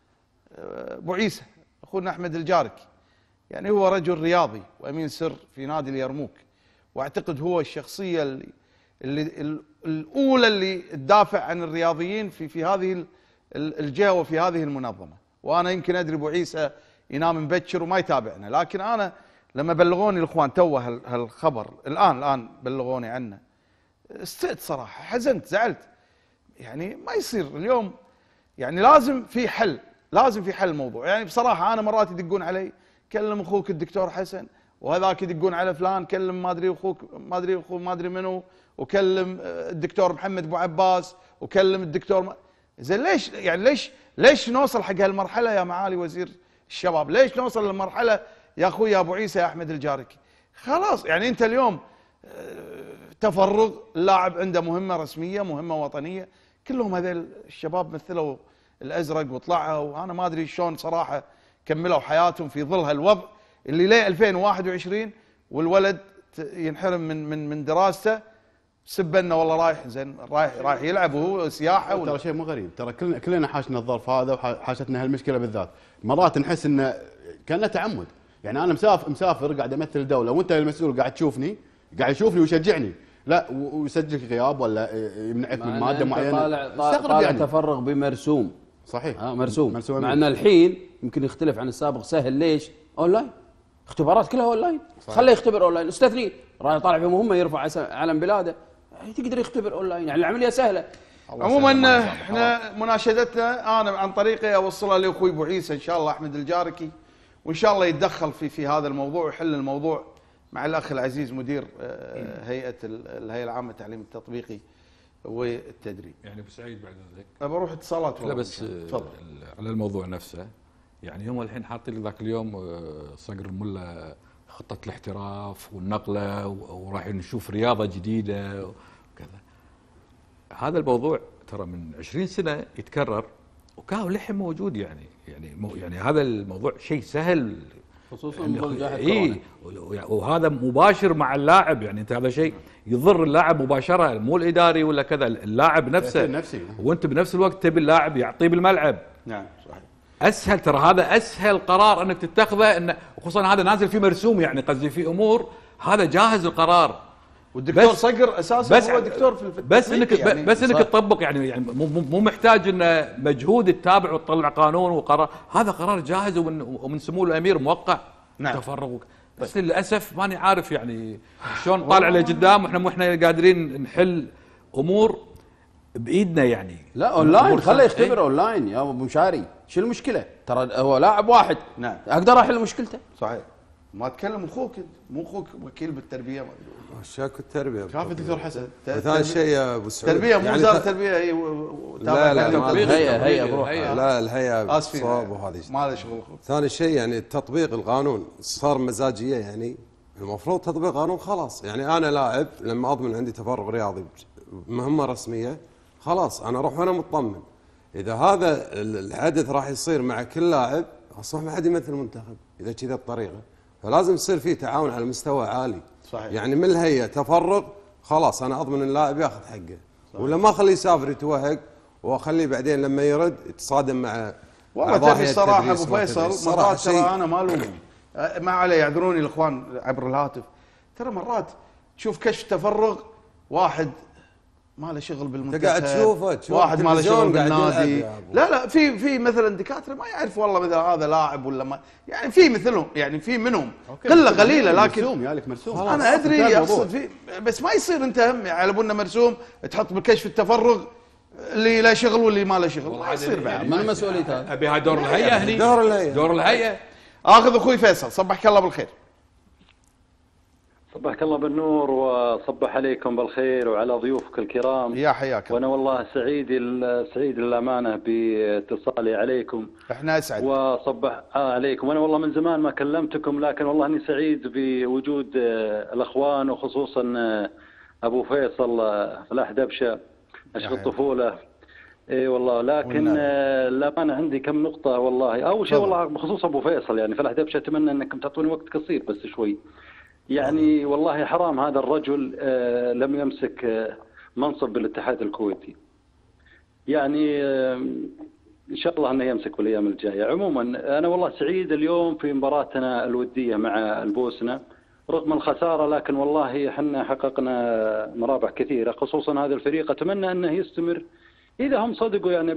أبو عيسى أخونا أحمد الجاركي. يعني هو رجل رياضي وأمين سر في نادي اليرموك، وأعتقد هو الشخصية اللي, اللي الأولى اللي تدافع عن الرياضيين في في هذه الجهة وفي هذه المنظمة. وأنا يمكن أدري أبو عيسى ينام مبكر وما يتابعنا، لكن أنا لما بلغوني الإخوان توه هالخبر الآن الآن بلغوني عنه استئت صراحة، حزنت زعلت. يعني ما يصير اليوم، يعني لازم في حل، لازم في حل الموضوع. يعني بصراحة أنا مرات يدقون علي كلم أخوك الدكتور حسن، وهذاك يدقون على فلان كلم ما أدري أخوك ما أدري أخوك ما أدري منو، وكلم الدكتور محمد أبو عباس، وكلم الدكتور ما... زين ليش يعني ليش ليش نوصل حق هالمرحلة يا معالي وزير الشباب؟ ليش نوصل للمرحلة يا أخوي يا أبو عيسى يا أحمد الجاركي؟ خلاص يعني أنت اليوم تفرغ، اللاعب عنده مهمة رسمية مهمة وطنية، كلهم هذول الشباب مثلوا الازرق وطلعوا، وانا ما ادري شلون صراحه كملوا حياتهم في ظل هالوضع اللي ليه ألفين وواحد وعشرين والولد ينحرم من من من دراسته سبنا والله رايح زين رايح رايح يلعب وهو سياحه. ترى شيء مو غريب، ترى كلنا كلنا حاشنا الظرف هذا وحاشتنا هالمشكله بالذات. مرات نحس انه كانه تعمد. يعني انا مسافر مسافر قاعد امثل دوله وانت المسؤول قاعد تشوفني قاعد يشوفني ويشجعني، لا ويسجلك غياب ولا يمنعك من ماده معينه. طالع طالع يعني تفرغ بمرسوم. صحيح. اه مرسوم, مرسوم مع ان الحين يمكن يختلف عن السابق. سهل ليش؟ اونلاين، اختبارات كلها اونلاين. خليه يختبر اونلاين، استثني راح يطالع في مهمه يرفع علم بلاده يقدر يختبر اونلاين، يعني العمليه سهله. عموما احنا مناشدتنا انا عن طريقي اوصلها لاخوي ابو عيسى ان شاء الله احمد الجاركي، وان شاء الله يتدخل في في هذا الموضوع ويحل الموضوع مع الاخ العزيز مدير هيئه الهيئه العامه للتعليم التطبيقي والتدريب. يعني ابو سعيد بعد ذلك ابى اروح اتصالات. لا بس تفضل. على الموضوع نفسه، يعني هم الحين حاطين لي ذاك اليوم صقر الملا خطه الاحتراف والنقله، وراح نشوف رياضه جديده وكذا. هذا الموضوع ترى من عشرين سنه يتكرر وكان لحم موجود، يعني يعني مو يعني هذا الموضوع شيء سهل، خصوصا ظل جائحه اي، وهذا مباشر مع اللاعب. يعني انت هذا شيء يضر اللاعب مباشره، مو الاداري ولا كذا، اللاعب نفسه نفسي. وانت بنفس الوقت تبي اللاعب يعطيه بالملعب. نعم صحيح. اسهل، ترى هذا اسهل قرار انك تتخذه، انه خصوصا هذا نازل فيه مرسوم، يعني قصدي في امور هذا جاهز القرار. والدكتور صقر اساسا بس هو دكتور في الفتنة بس انك يعني بس انك تطبق، يعني يعني مو مو محتاج انه مجهود تتابع وتطلع قانون وقرار، هذا قرار جاهز ومن ومن سمو الامير موقع. نعم. تفرغ. بس للاسف ماني عارف يعني شلون طالع لقدام، واحنا مو احنا قادرين نحل امور بايدنا يعني. لا اونلاين، خليه يختبر ايه؟ اونلاين يا ابو مشاري، شو المشكله؟ ترى هو لاعب واحد. نعم. اقدر احل مشكلته. صحيح. ما تكلم اخوك، مو اخوك وكيل بالتربيه. شاكو التربيه. شاف الدكتور حسن. ثاني شيء يا ابو سعود، تربيه مو وزاره التربيه. هي لا لا هيئه هيئه بروح. لا الهيئه صوب وهذه ما له شغل. ثاني شيء يعني تطبيق القانون صار مزاجيه، يعني المفروض تطبيق قانون خلاص. يعني انا لاعب لما اضمن عندي تفرغ رياضي بمهمه رسميه، خلاص انا اروح وانا مطمن. اذا هذا الحدث راح يصير مع كل لاعب، اصبح ما حد يمثل المنتخب اذا كذا الطريقه. فلازم يصير فيه تعاون على مستوى عالي. صحيح. يعني من الهيئه تفرغ، خلاص انا اضمن اللاعب ياخذ حقه. صحيح. ولا ما اخليه يسافر يتوهق، واخليه بعدين لما يرد يتصادم مع والله تبي الصراحه ابو فيصل، مرات ترى انا ما الومهم، ما عليه يعذروني الاخوان عبر الهاتف. ترى مرات تشوف كشف تفرغ واحد ما له شغل بالمنتخب، قاعد تشوفه تشوف واحد ما له شغل بالنادي. لا لا في في مثلا دكاتره ما يعرف والله مثلا هذا لاعب ولا ما، يعني في مثلهم، يعني في منهم قله قليله، لكن مرسوم يالك مرسوم. انا ادري اقصد في، بس ما يصير انت هم على بنا مرسوم تحط بالكشف التفرغ اللي له شغل واللي ما له شغل، ما يصير بعد. من مسؤوليه هذا؟ ابي هاي دور الهيئه هني، دور الهيئه دور الهيئه. اخذ اخوي فيصل، صبحك الله بالخير. صبحك الله بالنور وصبح عليكم بالخير وعلى ضيوفك الكرام. يا حياك. وانا والله سعيد سعيد للامانه باتصالي عليكم. احنا اسعد. وصبح آه عليكم. وانا والله من زمان ما كلمتكم، لكن والله اني سعيد بوجود الاخوان، وخصوصا ابو فيصل فلاح دبشه عشق الطفوله. اي والله، لكن للامانه عندي كم نقطه والله. اول شيء والله بخصوص ابو فيصل، يعني فلاح دبشه اتمنى انكم تعطوني وقت قصير بس شوي. يعني والله حرام هذا الرجل آه لم يمسك آه منصب بالاتحاد الكويتي. يعني آه ان شاء الله انه يمسك بالايام الجايه. عموما انا والله سعيد اليوم في مباراتنا الوديه مع البوسنه رغم الخساره، لكن والله احنا حققنا مرابح كثيره، خصوصا هذا الفريق اتمنى انه يستمر اذا هم صدقوا يعني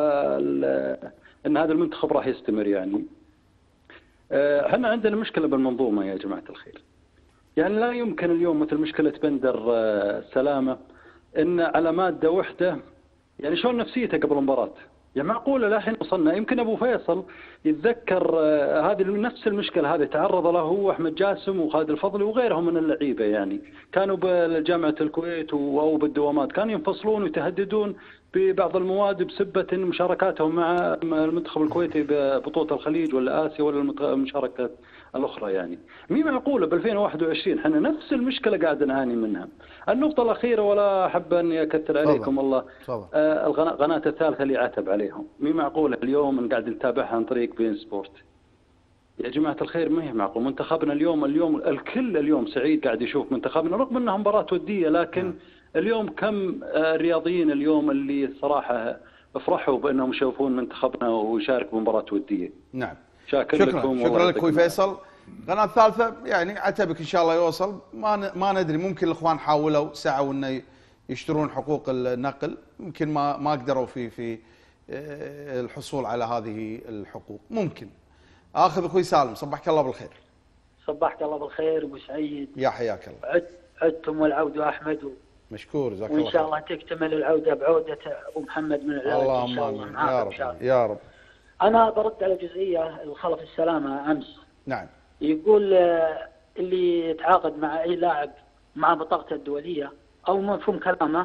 ان هذا المنتخب راح يستمر. يعني احنا عندنا مشكله بالمنظومه يا جماعه الخير. يعني لا يمكن اليوم مثل مشكلة بندر سلامة إن على مادة وحدة، يعني شلون نفسيته قبل المباراة؟ يعني معقولة للحين وصلنا. يمكن أبو فيصل يتذكر هذه نفس المشكلة هذه تعرض له هو أحمد جاسم وخالد الفضلي وغيرهم من اللعيبة، يعني كانوا بجامعة الكويت أو بالدوامات كانوا ينفصلون ويتهددون ببعض المواد بسبة مشاركاتهم مع المنتخب الكويتي ببطولة الخليج ولا آسيا ولا المشاركات الأخرى. يعني مي معقولة ب ألفين وواحد وعشرين احنا نفس المشكلة قاعد نعاني منها. النقطة الأخيرة ولا أحب أني أكثر عليكم والله، آه القناة الثالثة اللي عتب عليهم. مي معقولة اليوم قاعد نتابعها عن طريق بين سبورت. يا جماعة الخير ما هي معقول. منتخبنا اليوم اليوم الكل اليوم سعيد قاعد يشوف منتخبنا رغم أنها مباراة ودية، لكن اليوم كم الرياضيين اليوم اللي صراحة افرحوا بأنهم يشوفون منتخبنا ويشاركوا بمباراة ودية. نعم. شكرا, شكرا, شكرا لك اخوي فيصل. القناه الثالثه يعني عتبك ان شاء الله يوصل. ما ما ندري، ممكن الاخوان حاولوا سعوا انه يشترون حقوق النقل، يمكن ما ما قدروا في في الحصول على هذه الحقوق. ممكن. اخذ اخوي سالم، صبحك الله بالخير. صبحك الله بالخير ابو سعيد. يا حياك الله. عدتم والعوده احمد و... مشكور جزاك الله. وان شاء الله تكتمل العوده بعوده ابو محمد من العراق. اللهم ان شاء الله امين يا رب يا رب. انا برد على جزئيه الخلف السلامه امس. نعم. يقول اللي يتعاقد مع اي لاعب مع بطاقته الدوليه او مفهوم كلامه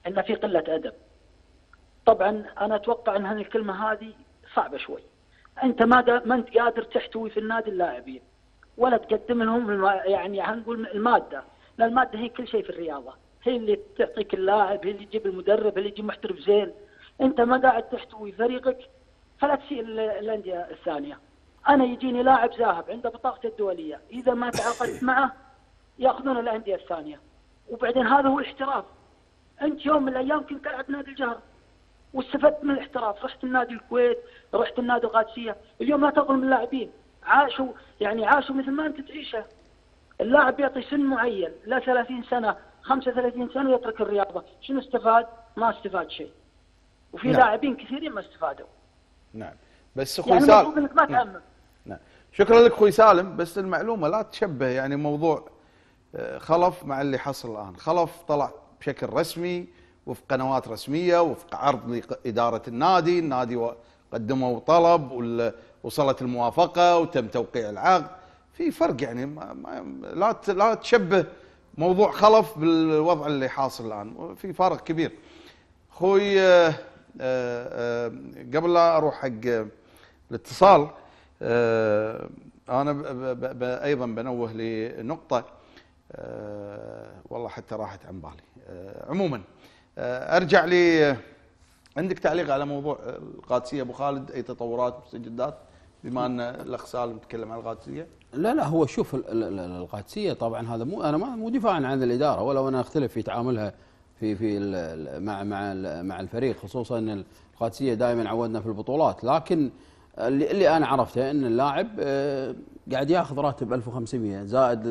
ان في قله ادب. طبعا انا اتوقع ان هذه الكلمه هذه صعبه شوي. انت ما ما انت قادر تحتوي في النادي اللاعبين ولا تقدم لهم يعني هنقول الماده، لان الماده هي كل شيء في الرياضه، هي اللي تعطيك اللاعب، هي اللي تجيب المدرب، هي اللي تجيب محترف زين. انت ما قاعد تحتوي فريقك فلا تسيء الانديه الثانيه. انا يجيني لاعب ذاهب عنده بطاقته الدوليه، اذا ما تعاقدت معه ياخذون الانديه الثانيه، وبعدين هذا هو الاحتراف. انت يوم من الايام كنت تلعب نادي الجهر واستفدت من الاحتراف، رحت النادي الكويت، رحت النادي القادسيه، اليوم لا تظلم اللاعبين، عاشوا يعني عاشوا مثل ما انت تعيشه. اللاعب يعطي سن معين، لا ثلاثين سنه، خمسة وثلاثين سنه يترك الرياضه، شنو استفاد؟ ما استفاد شيء. وفي نعم. لاعبين كثيرين ما استفادوا. نعم بس اخوي يعني سالم المفروض انك ما تأمن. نعم شكرا لك اخوي سالم، بس المعلومه لا تشبه يعني موضوع خلف مع اللي حصل الان. خلف طلع بشكل رسمي وفق قنوات رسميه وفق عرض لاداره النادي، النادي قدموا طلب ووصلت الموافقه وتم توقيع العقد. في فرق يعني ما ما لا لا تشبه موضوع خلف بالوضع اللي حاصل الان، في فارق كبير. اخوي آه آه قبل لا اروح حق الاتصال آه انا ب ب ب ايضا بنوه لنقطه آه والله حتى راحت عن بالي. آه عموما آه ارجع لي. عندك تعليق على موضوع القادسيه ابو خالد؟ اي تطورات مستجدات بما ان الاخ سالم تكلم عن القادسيه؟ لا لا هو شوف القادسيه طبعا هذا مو انا مو دفاعا عن الاداره، ولو انا اختلف في تعاملها في في مع مع مع الفريق، خصوصا ان القادسيه دائما عودنا في البطولات، لكن اللي, اللي انا عرفته ان اللاعب قاعد ياخذ راتب ألف وخمسمئة زائد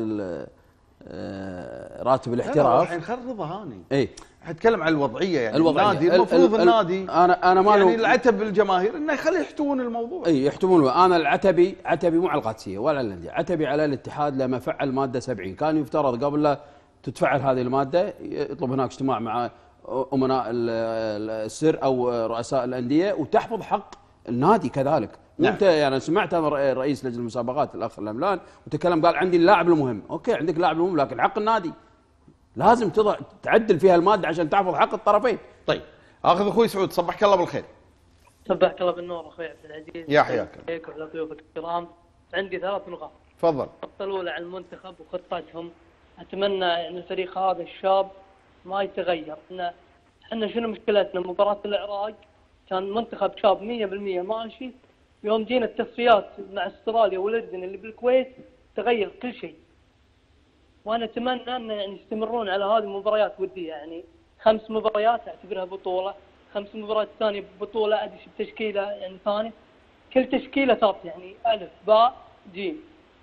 راتب الاحتراف. الحين خربها هاني. اي اتكلم عن الوضعيه يعني الوضعية. النادي المفروض النادي انا انا ما يعني العتب الجماهير انه يخليه يحتوون الموضوع. اي يحتوون. انا العتبي عتبي مو على القادسيه ولا على الانديه، عتبي على الاتحاد لما فعل ماده سبعين. كان يفترض قبل لا تتفعل هذه الماده يطلب هناك اجتماع مع امناء السر او رؤساء الانديه وتحفظ حق النادي كذلك. نعم. وانت يعني سمعت انا رئيس لجنه المسابقات الاخ الاملان وتكلم قال عندي اللاعب المهم. اوكي عندك لاعب المهم، لكن حق النادي لازم تضع تعدل فيها الماده عشان تحفظ حق الطرفين. طيب اخذ اخوي سعود. صبحك الله بالخير. صبحك الله بالنور اخوي عبد العزيز. يا حياك الله وعلى ضيوفك الكرام. عندي ثلاث نقاط. تفضل. النقطه الاولى عن المنتخب وخطتهم. اتمنى ان الفريق هذا الشاب ما يتغير. احنا احنا شنو مشكلتنا؟ مباراه العراق كان منتخب شاب مئة بالمئة ماشي، يوم جينا التصفيات مع استراليا والاردن اللي بالكويت تغير كل شيء. وانا اتمنى ان يعني يستمرون على هذه المباريات وديه، يعني خمس مباريات اعتبرها بطوله، خمس مباريات ثانيه بطوله ادش بتشكيله يعني ثانيه، كل تشكيله تعطي يعني الف باء جيم.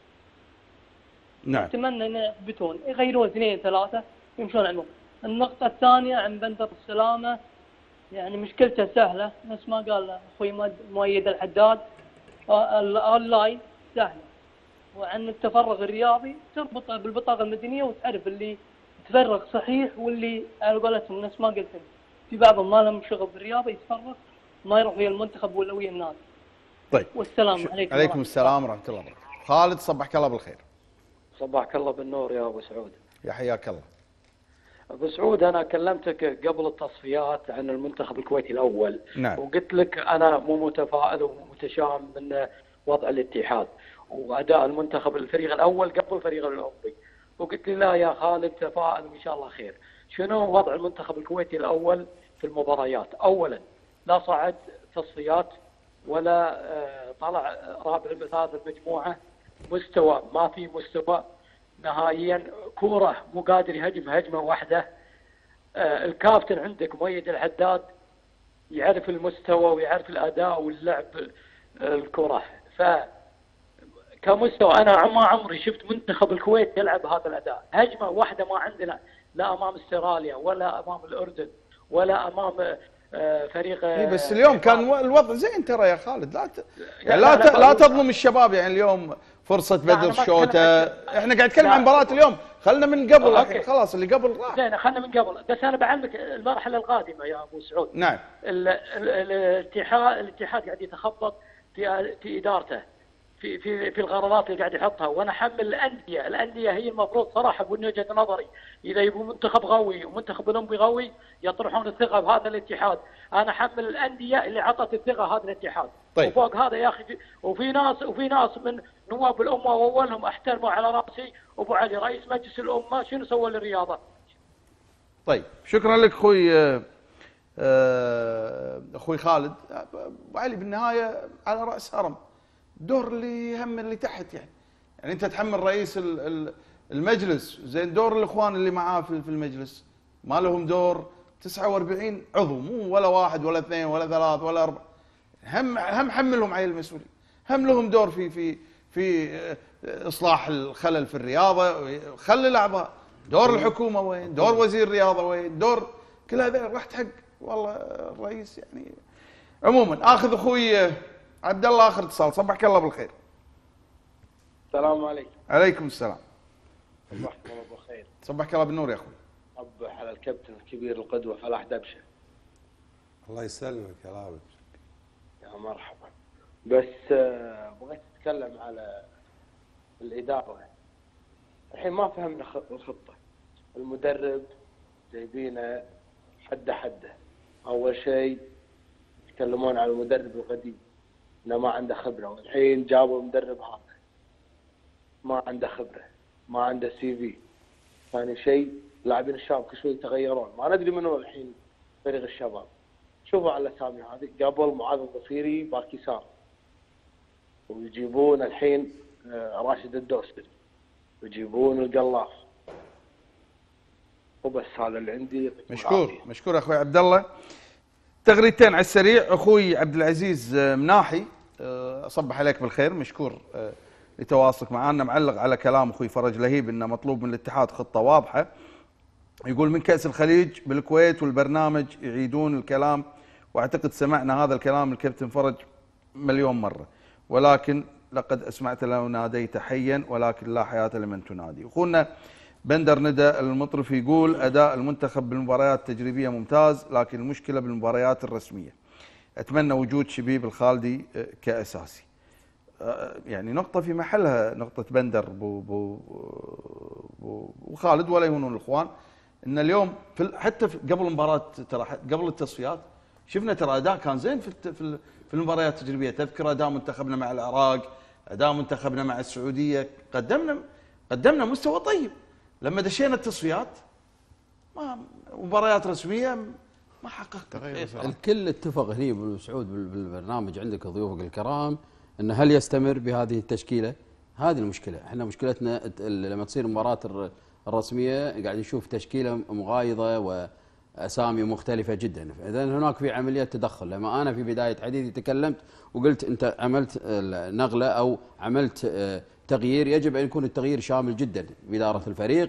نعم. اتمنى ان يثبتون يغيرون اثنين ثلاثه يمشون على. النقطه الثانيه عن بندر السلامه، يعني مشكلته سهله نفس ما قال اخوي مؤيد الحداد، الاونلاين سهله. وعن التفرغ الرياضي تربطه بالبطاقه المدنيه وتعرف اللي يتفرغ صحيح واللي على قولتهم نفس ما قلت في بعضهم ما لهم شغل بالرياضه يتفرغ ما يروح ويا المنتخب ولا ويا النادي. طيب والسلام عليكم. عليكم السلام ورحمه الله وبركاته. خالد صبحك الله بالخير. صبحك الله بالنور يا ابو سعود. يا حياك الله. ابو سعود انا كلمتك قبل التصفيات عن المنتخب الكويتي الاول. نعم. وقلت لك انا مو متفائل ومتشائم من وضع الاتحاد واداء المنتخب الفريق الاول قبل الفريق الاوروبي، وقلت لي لا يا خالد تفائل وان شاء الله خير. شنو وضع المنتخب الكويتي الاول في المباريات؟ اولا لا صعد تصفيات ولا طلع رابع مثال المجموعه، مستوى ما في مستوى نهائيا، كوره مو قادر يهجم هجمه واحده. الكابتن عندك مؤيد الحداد يعرف المستوى ويعرف الاداء واللعب الكره، ف كمستوى انا ما عمري شفت منتخب الكويت يلعب هذا الاداء. هجمه واحده ما عندنا، لا امام استراليا ولا امام الاردن ولا امام فريق. اي بس اليوم كان الوضع زين ترى يا خالد. لا ت... يعني لا ت... لا تظلم الشباب. يعني اليوم فرصه بدر شوته. احنا قاعد نتكلم عن مباراه اليوم، خلنا من قبل أوكي. خلاص اللي قبل راح. زين خلنا من قبل، بس انا بعلمك المرحله القادمه يا ابو سعود. نعم. الاتحاد الاتحاد قاعد يتخبط في في ادارته، في في في القرارات اللي قاعد يحطها، وانا احمل الانديه، الانديه هي المفروض صراحه من وجهه نظري اذا يبغوا منتخب قوي ومنتخب اولمبي قوي يطرحون الثقه بهذا الاتحاد، انا احمل الانديه اللي عطت الثقه هذا الاتحاد. طيب. وفوق هذا يا اخي وفي ناس وفي ناس من نواب الامه واولهم احترموا على راسي ابو علي رئيس مجلس الامه شنو سوى للرياضه. طيب شكرا لك اخوي اخوي خالد. ابو علي بالنهايه على راس هرم، دور اللي يهم اللي تحت يعني. يعني انت تحمل رئيس المجلس، زين دور الاخوان اللي معاه في المجلس ما لهم دور؟ تسعة وأربعين عضو، مو ولا واحد ولا اثنين ولا ثلاث ولا اربع، هم هم حملهم على المسؤوليه، هم لهم دور في في في اصلاح الخلل في الرياضه، خلي الاعضاء. دور الحكومه وين؟ دور وزير الرياضه وين؟ دور كل هذا رحت حق والله الرئيس يعني. عموما اخذ اخوي عبد الله اخر اتصال. صبحك الله بالخير. السلام عليكم. عليكم السلام. صبحك الله بالخير. صبحك الله بالنور يا اخوي. صبح على الكابتن الكبير القدوه فلاح دبشه. الله يسلمك يا رابط. يا مرحبا. بس بغيت اتكلم على الاداره. الحين ما فهمنا الخطه. المدرب جايبينه حده حده. اول شيء يتكلمون على المدرب القديم انه ما عنده خبره، والحين جابوا المدرب هذا ما عنده خبره، ما عنده سي في. ثاني شيء لاعبين الشباب كل شوي يتغيرون، ما ندري منو الحين فريق الشباب. شوفوا على الاسامي هذه، قبل معاذ الظفيري باك يسار، ويجيبون الحين راشد الدوسري، ويجيبون القلاف. وبس هذا اللي عندي. مشكور مشكور اخوي عبد الله. تغريدتين على السريع. اخوي عبد العزيز مناحي اصبح عليك بالخير، مشكور لتواصلك معنا. معلق على كلام اخوي فرج لهيب انه مطلوب من الاتحاد خطه واضحه. يقول من كاس الخليج بالكويت والبرنامج يعيدون الكلام، واعتقد سمعنا هذا الكلام من الكابتن فرج مليون مره، ولكن لقد اسمعت له ناديت حيا ولكن لا حياه لمن تنادي. اخونا بندر ندى المطرف يقول اداء المنتخب بالمباريات التجريبيه ممتاز، لكن المشكله بالمباريات الرسميه. اتمنى وجود شبيب الخالدي كاساسي. يعني نقطه في محلها نقطه بندر بو بو بو وخالد، ولا يهونون الاخوان ان اليوم في حتى في قبل المباراه، ترى قبل التصفيات شفنا ترى اداء كان زين في في في المباريات التجريبيه. تذكر اداء منتخبنا مع العراق، اداء منتخبنا مع السعوديه، قدمنا قدمنا مستوى طيب. لما دشينا التصفيات ما مباريات رسميه ما حققت. الكل اتفق هني ابو سعود بالبرنامج عندك ضيوفك الكرام ان هل يستمر بهذه التشكيله؟ هذه المشكله. احنا مشكلتنا لما تصير المباراه الرسميه قاعد نشوف تشكيله مغايضه واسامي مختلفه جدا. اذا هناك في عمليه تدخل. لما انا في بدايه حديثي تكلمت وقلت انت عملت نقله او عملت تغيير، يجب ان يكون التغيير شامل جدا باداره الفريق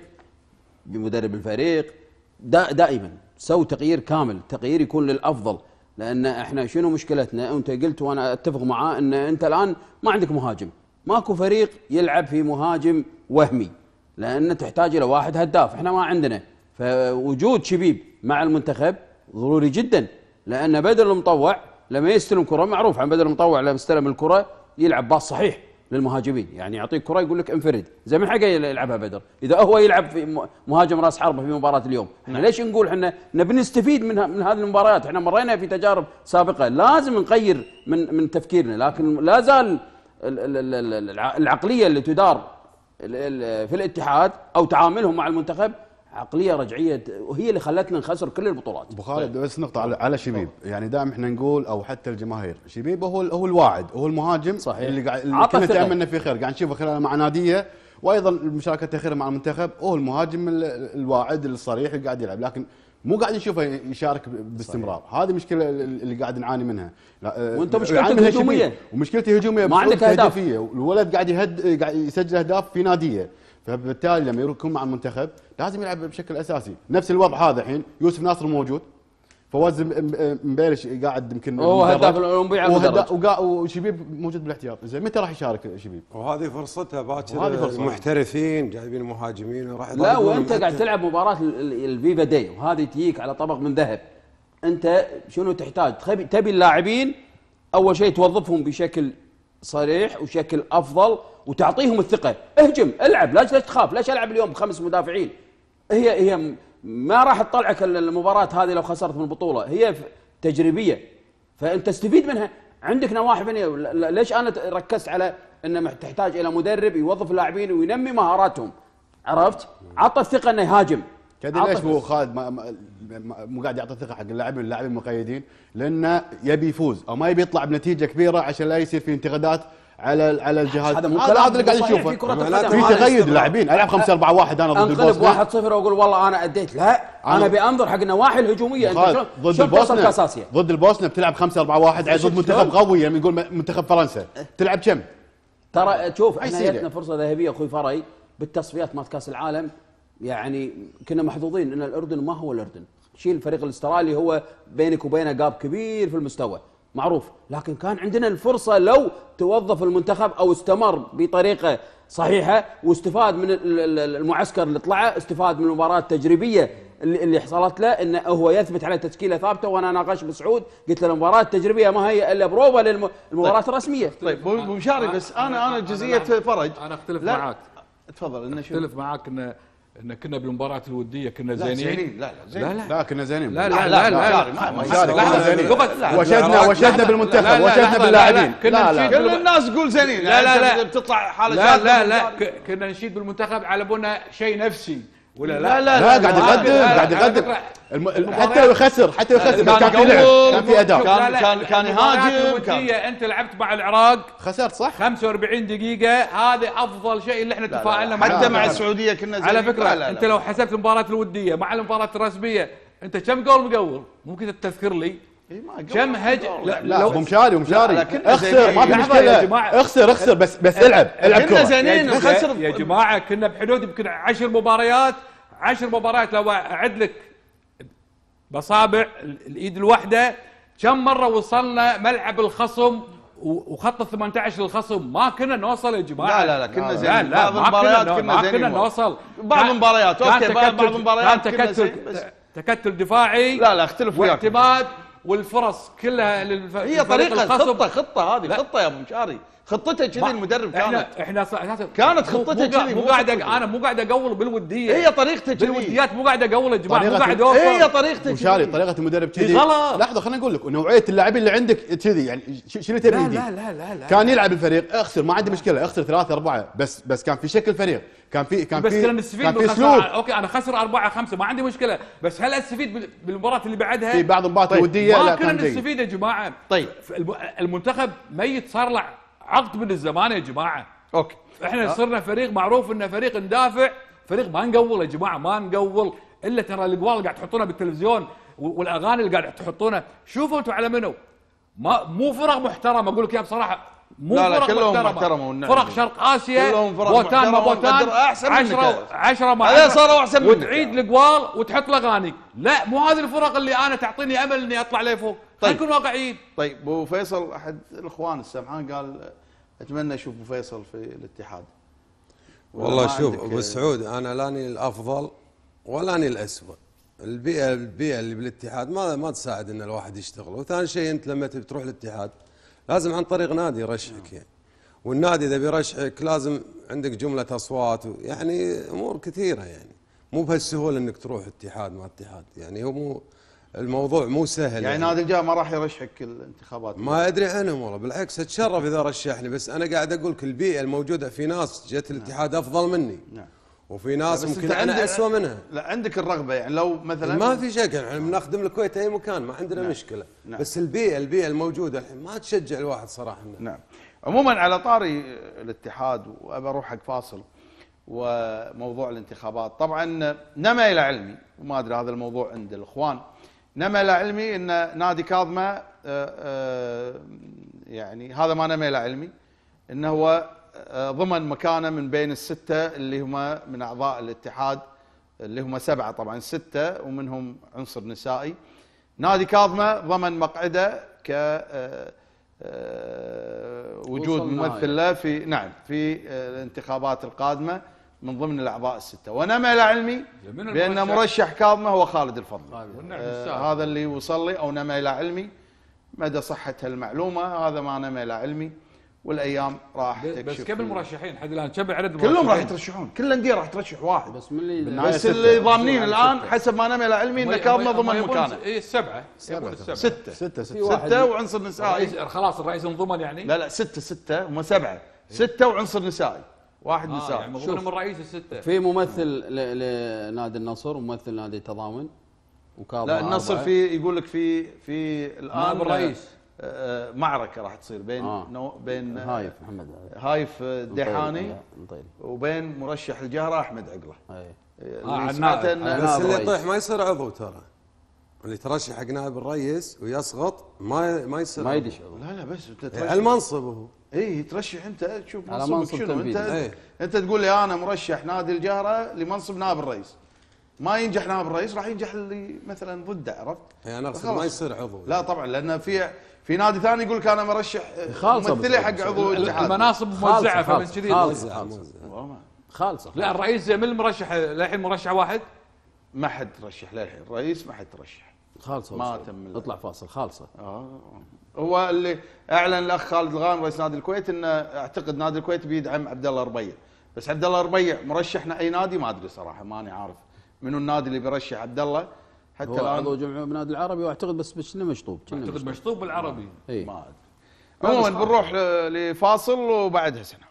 بمدرب الفريق. دا دائما سوي تغيير كامل، تغيير يكون للافضل. لان احنا شنو مشكلتنا؟ انت قلت وانا اتفق معاه ان انت الان ما عندك مهاجم، ماكو فريق يلعب في مهاجم وهمي، لان تحتاج الى واحد هداف، احنا ما عندنا. فوجود شبيب مع المنتخب ضروري جدا، لان بدر المطوع لما يستلم كره معروف عن بدر المطوع لما يستلم الكره يلعب باص صحيح للمهاجمين، يعني يعطيك كره يقول لك انفرد زي من حقه يلعبها بدر. اذا هو يلعب في مهاجم راس حربه في مباراه اليوم، احنا ليش نقول احنا نبي نستفيد من من هذه المباريات؟ احنا مرينا في تجارب سابقه، لازم نغير من من تفكيرنا، لكن لا زال العقليه اللي تدار في الاتحاد او تعاملهم مع المنتخب عقليه رجعيه، وهي اللي خلتنا نخسر كل البطولات. ابو خالد بس نقطه على على شبيب، يعني دائما احنا نقول او حتى الجماهير شبيب هو هو الواعد، هو المهاجم صحيح. اللي قاعد اللي كنا تاملنا فيه خير، قاعد نشوفه خلال مع ناديه وايضا المشاركه الاخيره مع المنتخب، هو المهاجم الواعد الصريح اللي قاعد يلعب، لكن مو قاعد نشوفه يشارك باستمرار. هذه المشكله اللي قاعد نعاني منها. وانت مشكلتك هجوميه ومشكلتي هجوميه ما عندك اهداف، الولد قاعد يهد قاعد يسجل اهداف في ناديه، فبالتالي لما يكون مع المنتخب لازم يلعب بشكل اساسي. نفس الوضع هذا الحين يوسف ناصر موجود، فواز مبيلش قاعد يمكن هو هداف الاولمبي على المدرج، وشبيب موجود بالاحتياط. زين متى راح يشارك شبيب؟ وهذه فرصتها باكر، المحترفين جايبين مهاجمين وراح. لا وانت قاعد تلعب مباراه الفيفا داي وهذه تجيك على طبق من ذهب. انت شنو تحتاج؟ تبي اللاعبين اول شيء توظفهم بشكل صريح وشكل افضل وتعطيهم الثقه. اهجم، العب، ليش ليش تخاف؟ ليش العب اليوم بخمس مدافعين؟ هي هي ما راح تطلعك المباراه هذه لو خسرت من البطوله، هي تجريبيه فانت استفيد منها. عندك نواحي فنيه، ليش انا ركزت على انه تحتاج الى مدرب يوظف اللاعبين وينمي مهاراتهم، عرفت؟ عطى الثقه انه يهاجم. كذا ليش هو خالد ما ما- مو قاعد يعطي ثقه حق اللاعبين اللاعبين المقيدين؟ لانه يبي يفوز او ما يبي يطلع بنتيجه كبيره عشان لا يصير في انتقادات على على الجهاز. هذا مو هذا كلام هذا اللي قاعد صحيح نشوفه في كرة في القدم. تقيد اللاعبين. العب خمسة أربعة واحد انا ضد انقلب البوسنه واحد صفر واقول والله انا اديت، لا انا ابي انظر حق النواحي الهجوميه. انت خالد، شلون ضد شلون توصل البوسنه كاس اسيا؟ ضد البوسنه بتلعب خمسة أربعة واحد ضد شفت منتخب شلون؟ قوي يعني نقول منتخب فرنسا تلعب كم؟ ترى شوف احنا يصير جتنا فرصه ذهبيه اخوي فري بالتصفيات مالت كاس العالم، يعني كنا محظوظين ان الاردن ما هو الاردن. شيل الفريق الاسترالي هو بينك وبينه جاب كبير في المستوى معروف، لكن كان عندنا الفرصه لو توظف المنتخب او استمر بطريقه صحيحه واستفاد من ال- ال- المعسكر اللي طلعه، استفاد من المباراه التجريبيه اللي اللي حصلت له، انه هو يثبت على تشكيله ثابته. وانا ناقشت بسعود قلت له المباراه التجريبيه ما هي الا بروفا للمباراه الرسميه. طيب ابو مشاري، بس انا انا جزئيه فرج انا اختلف لا، معاك. تفضل. انه شو اختلف معاك ان ان كنا بالمباراه الوديه كنا لا زينين. زينين لا لا زين. لا لا لا كنا زينين. لا لا لا لا مشاري كنا زينين. لا وشدنا وشدنا بالمنتخب لا، لا، وشدنا لحظة، باللاعبين. لا، لا، كنا لا لا نشيد كل الناس تقول زينين. لا، لا، يعني لا. بتطلع حاله لا شاذة لا لا بالمشاري. ك- كنا نشيد بالمنتخب على بنا شيء نفسي ولا لا لا؟ لا لا قاعد يقدم قاعد على يقدم فكرة الم- حتى لو يخسر حتى لو يخسر كان كان في يقول، لعب كان في اداء. كان- لا، لا، كان- كان المباراة يهاجم، الودية انت لعبت مع العراق خسرت صح؟ خمسة وأربعين دقيقة، هذا افضل شيء اللي احنا لا، لا، تفاعلنا لا. حتى معه. مع السعوديه كنا زينين. على فكرة لا، لا، لا. انت لو حسبت المباراة الودية مع المباراة الرسمية انت كم جول مقول؟ ممكن تذكر لي؟ إيه، ما قبل- كم هج لا، لا ابو مشاري ابو مشاري لا، كنا اخسر زينين. ما في لحظة يا مشكله جماعة. اخسر اخسر بس بس العب العب كنا كره. زينين يا- نخسر يا جماعة كنا بحدود يمكن عشر مباريات عشر مباريات لو اعد لك بصابع الايد الواحدة كم مرة وصلنا ملعب الخصم و- وخط ال ثمانية عشر للخصم ما كنا نوصل يا جماعة. لا لا لا كنا لا زينين. لا بعض ما المباريات كنا كنا ما زينين كنا والله. نوصل. بعض كان- المباريات، كان أوكي، بعض تكتل- المباريات كان كنا تكتل زين، بس- تكتل دفاعي. لا لا اختلف وياك. واعتماد والفرص كلها للف... هي للفريق طريقه الخصم. خطه خطه هذه لا. خطه يا ابو مشاري، خطته كذي ما- المدرب احنا كانت. احنا ص- أساساً كانت مو- خطته مو قا- كذي، مو مو قاعد أق- خطته. انا مو قاعد اقول بالوديه. هي طريقته كذي. بالوديات مو قاعد اقول يا جماعه مو طريقة- قاعد اوفر. هي طريقته مشاري كذي. طريقه المدرب كذي غلط. لحظه خليني اقول لك نوعيه اللاعبين اللي عندك كذي يعني ش- شنو تبي لا جديد؟ لا لا لا لا كان يلعب الفريق اخسر ما عندي مشكله اخسر ثلاثة أربعة بس بس كان في شكل فريق كان في كان بس في كنا نستفيد كان في بالخسارة. اسلوب اوكي انا خسر أربعة خمسة ما عندي مشكله، بس هل استفيد بال- بالمباراه اللي بعدها؟ في بعض المباريات طيب، الوديه ما لا كنا كان جيد. نستفيد يا جماعه. طيب. الم- المنتخب ميت صار له عقد من الزمان يا جماعه. اوكي احنا صرنا فريق معروف انه فريق ندافع، فريق ما نقول يا جماعه ما نقول الا ترى الاقوال اللي قاعد تحطونها بالتلفزيون والاغاني اللي قاعد تحطونها، شوفوا انتم على منو؟ ما مو فرق محترمه اقول لك يا بصراحه، مو لا لا فرق كلهم محترمه, محترمه والنعم. فرق شرق اسيا كلهم فرق بوتان ما محترمة بوتان ونقدر أحسن منك عشرة هذا. عشرة ما هذا عشرة صاروا أحسن منك. وتعيد الاقوال وتحط الاغاني، لا مو هذه الفرق اللي انا تعطيني امل اني اطلع لفوق. طيب. نكون واقعيين. طيب ابو فيصل احد الاخوان السمحان قال اتمنى اشوف ابو فيصل في الاتحاد. والله ما شوف عندك- ابو سعود انا لاني الافضل ولاني الاسوء. البيئه البيئه اللي بالاتحاد ما ما تساعد ان الواحد يشتغل، وثاني شيء انت لما تبي تروح الاتحاد لازم عن طريق نادي يرشحك يعني، والنادي اذا بيرشحك لازم عندك جمله اصوات يعني امور كثيره يعني، مو بهالسهوله انك تروح اتحاد ما اتحاد يعني، هو مو الموضوع مو سهل يعني نادي الجاه ما راح يرشحك الانتخابات؟ ما ادري عنهم والله، بالعكس اتشرف اذا رشحني، بس انا قاعد اقول لك البيئه الموجوده في ناس جت الاتحاد افضل مني نعم. وفي ناس بس ممكن أنت انا عندك- اسوء منها. لا عندك الرغبه يعني لو مثلا ما في شك احنا بنخدم الكويت اي مكان ما عندنا نعم. مشكله، نعم. بس البيئه البيئه الموجوده الحين ما تشجع الواحد صراحه. نعم. عموما على طاري الاتحاد وابى اروح حق فاصل وموضوع الانتخابات، طبعا نما الى علمي وما ادري هذا الموضوع عند الاخوان، نما الى علمي ان نادي كاظمه آه، آه، يعني هذا ما نما الى علمي انه هو آه، ضمن مكانه من بين السته اللي هم من اعضاء الاتحاد اللي هم سبعه طبعا سته ومنهم عنصر نسائي. نادي كاظمه ضمن مقعده ك آه، آه، وجود وصل ممثل نهائي. له في نعم في آه، الانتخابات القادمه من ضمن الاعضاء السته، ونما الى علمي من بان المرشح؟ مرشح كاظمه هو خالد الفضل. والنعم آه السابق. هذا اللي وصل لي او نما الى علمي، مدى صحه هالمعلومه هذا ما نما الى علمي، والايام راح بس تكشف. كم المرشحين لحد الان؟ كم عدد كلهم راح يترشحون، كل الانديه راح ترشح واحد بس من اللي بالنهاية بس ستة. اللي ضامنين الان حسب ما نمي علمي ان كاظمه ضمن مكانه. اي السبعه سبعة. ستة ستة ستة في ستة واحد ستة وعنصر نسائي. الرئيس خلاص الرئيس انضمن يعني؟ لا لا ستة ستة هم سبعة، ستة وعنصر نسائي، واحد آه نسائي. يعني من الرئيس الستة. في ممثل ل- لنادي النصر وممثل نادي التضامن وكاظم. لا النصر أربعة. في يقول لك في في الان نائب الرئيس. آه، معركة راح تصير بين آه. نو بين آه، هايف محمد هايف الديحاني مطيري. وبين مرشح الجهرة احمد عقله. أي. اللي عن سمعته نائب. انه عن بس نائب اللي الرئيس. يطيح ما يصير عضو ترى. اللي ترشح حق نائب الرئيس ويسقط ما ما يصير ما عضو. يدش عضو. لا لا بس انت على ترشح المنصب هو. اي ترشح انت تشوف على منصبك منصب شنو تنفيذي. انت إيه. انت تقول لي انا مرشح نادي الجهرة لمنصب نائب الرئيس، ما ينجح نائب الرئيس راح ينجح اللي مثلا ضده، عرفت؟ يعني انا اقصد خلاص. ما يصير عضو. لا طبعا لان في في نادي ثاني يقول لك انا مرشح خالصة ممثلي بس- حق عضو الاتحاد. المناصب موزعه فمن خالصة. كذي خالصة. موزع موزع. خالصة. لا الرئيس من المرشح للحين مرشح واحد؟ ما حد ترشح للحين، الرئيس ما حد ترشح. خالصة. ما بس. تم ال- اطلع فاصل. خالصة. اه هو اللي اعلن الاخ خالد الغان رئيس نادي الكويت انه اعتقد نادي الكويت بيدعم عبد الله ربيع، بس عبد الله ربيع مرشحنا اي نادي ما ادري صراحه، ماني عارف منو النادي اللي بيرشح عبد الله حتى هو عضو الان. جمعيه بنادي العربي واعتقد بس بس كنا مشطوب. كنا اعتقد مشطوب. مشطوب بالعربي. اي. ما ادري. عموما بنروح ل- لفاصل وبعدها سنعود.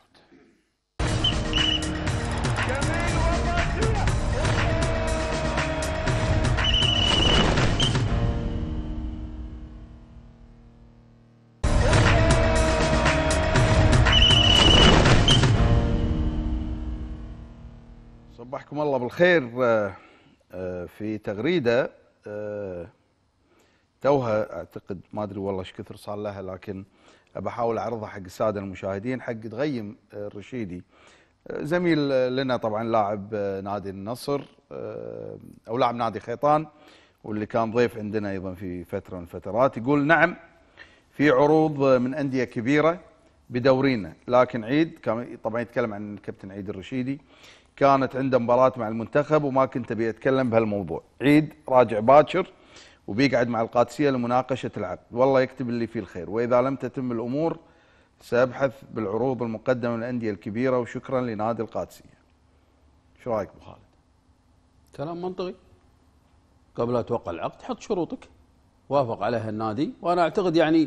صبحكم الله بالخير. آه، آه، في تغريده آه، توها اعتقد ما ادري والله ايش كثر صار لها، لكن ابى احاول اعرضها حق الساده المشاهدين حق تغيم آه، الرشيدي، آه، زميل آه، لنا طبعا لاعب آه، نادي النصر آه، او لاعب نادي خيطان، واللي كان ضيف عندنا ايضا في فتره من الفترات. يقول نعم في عروض آه، من انديه كبيره بدورينا، لكن عيد كان طبعا يتكلم عن الكابتن عيد الرشيدي كانت عنده مباراه مع المنتخب وما كنت ابي اتكلم بهالموضوع. عيد راجع باكر وبيقعد مع القادسيه لمناقشه العقد، والله يكتب اللي فيه الخير، واذا لم تتم الامور سابحث بالعروض المقدمه من الانديه الكبيره، وشكرا لنادي القادسيه. شو رايك ابو خالد؟ كلام منطقي. قبل لا توقع العقد حط شروطك وافق عليها النادي، وانا اعتقد يعني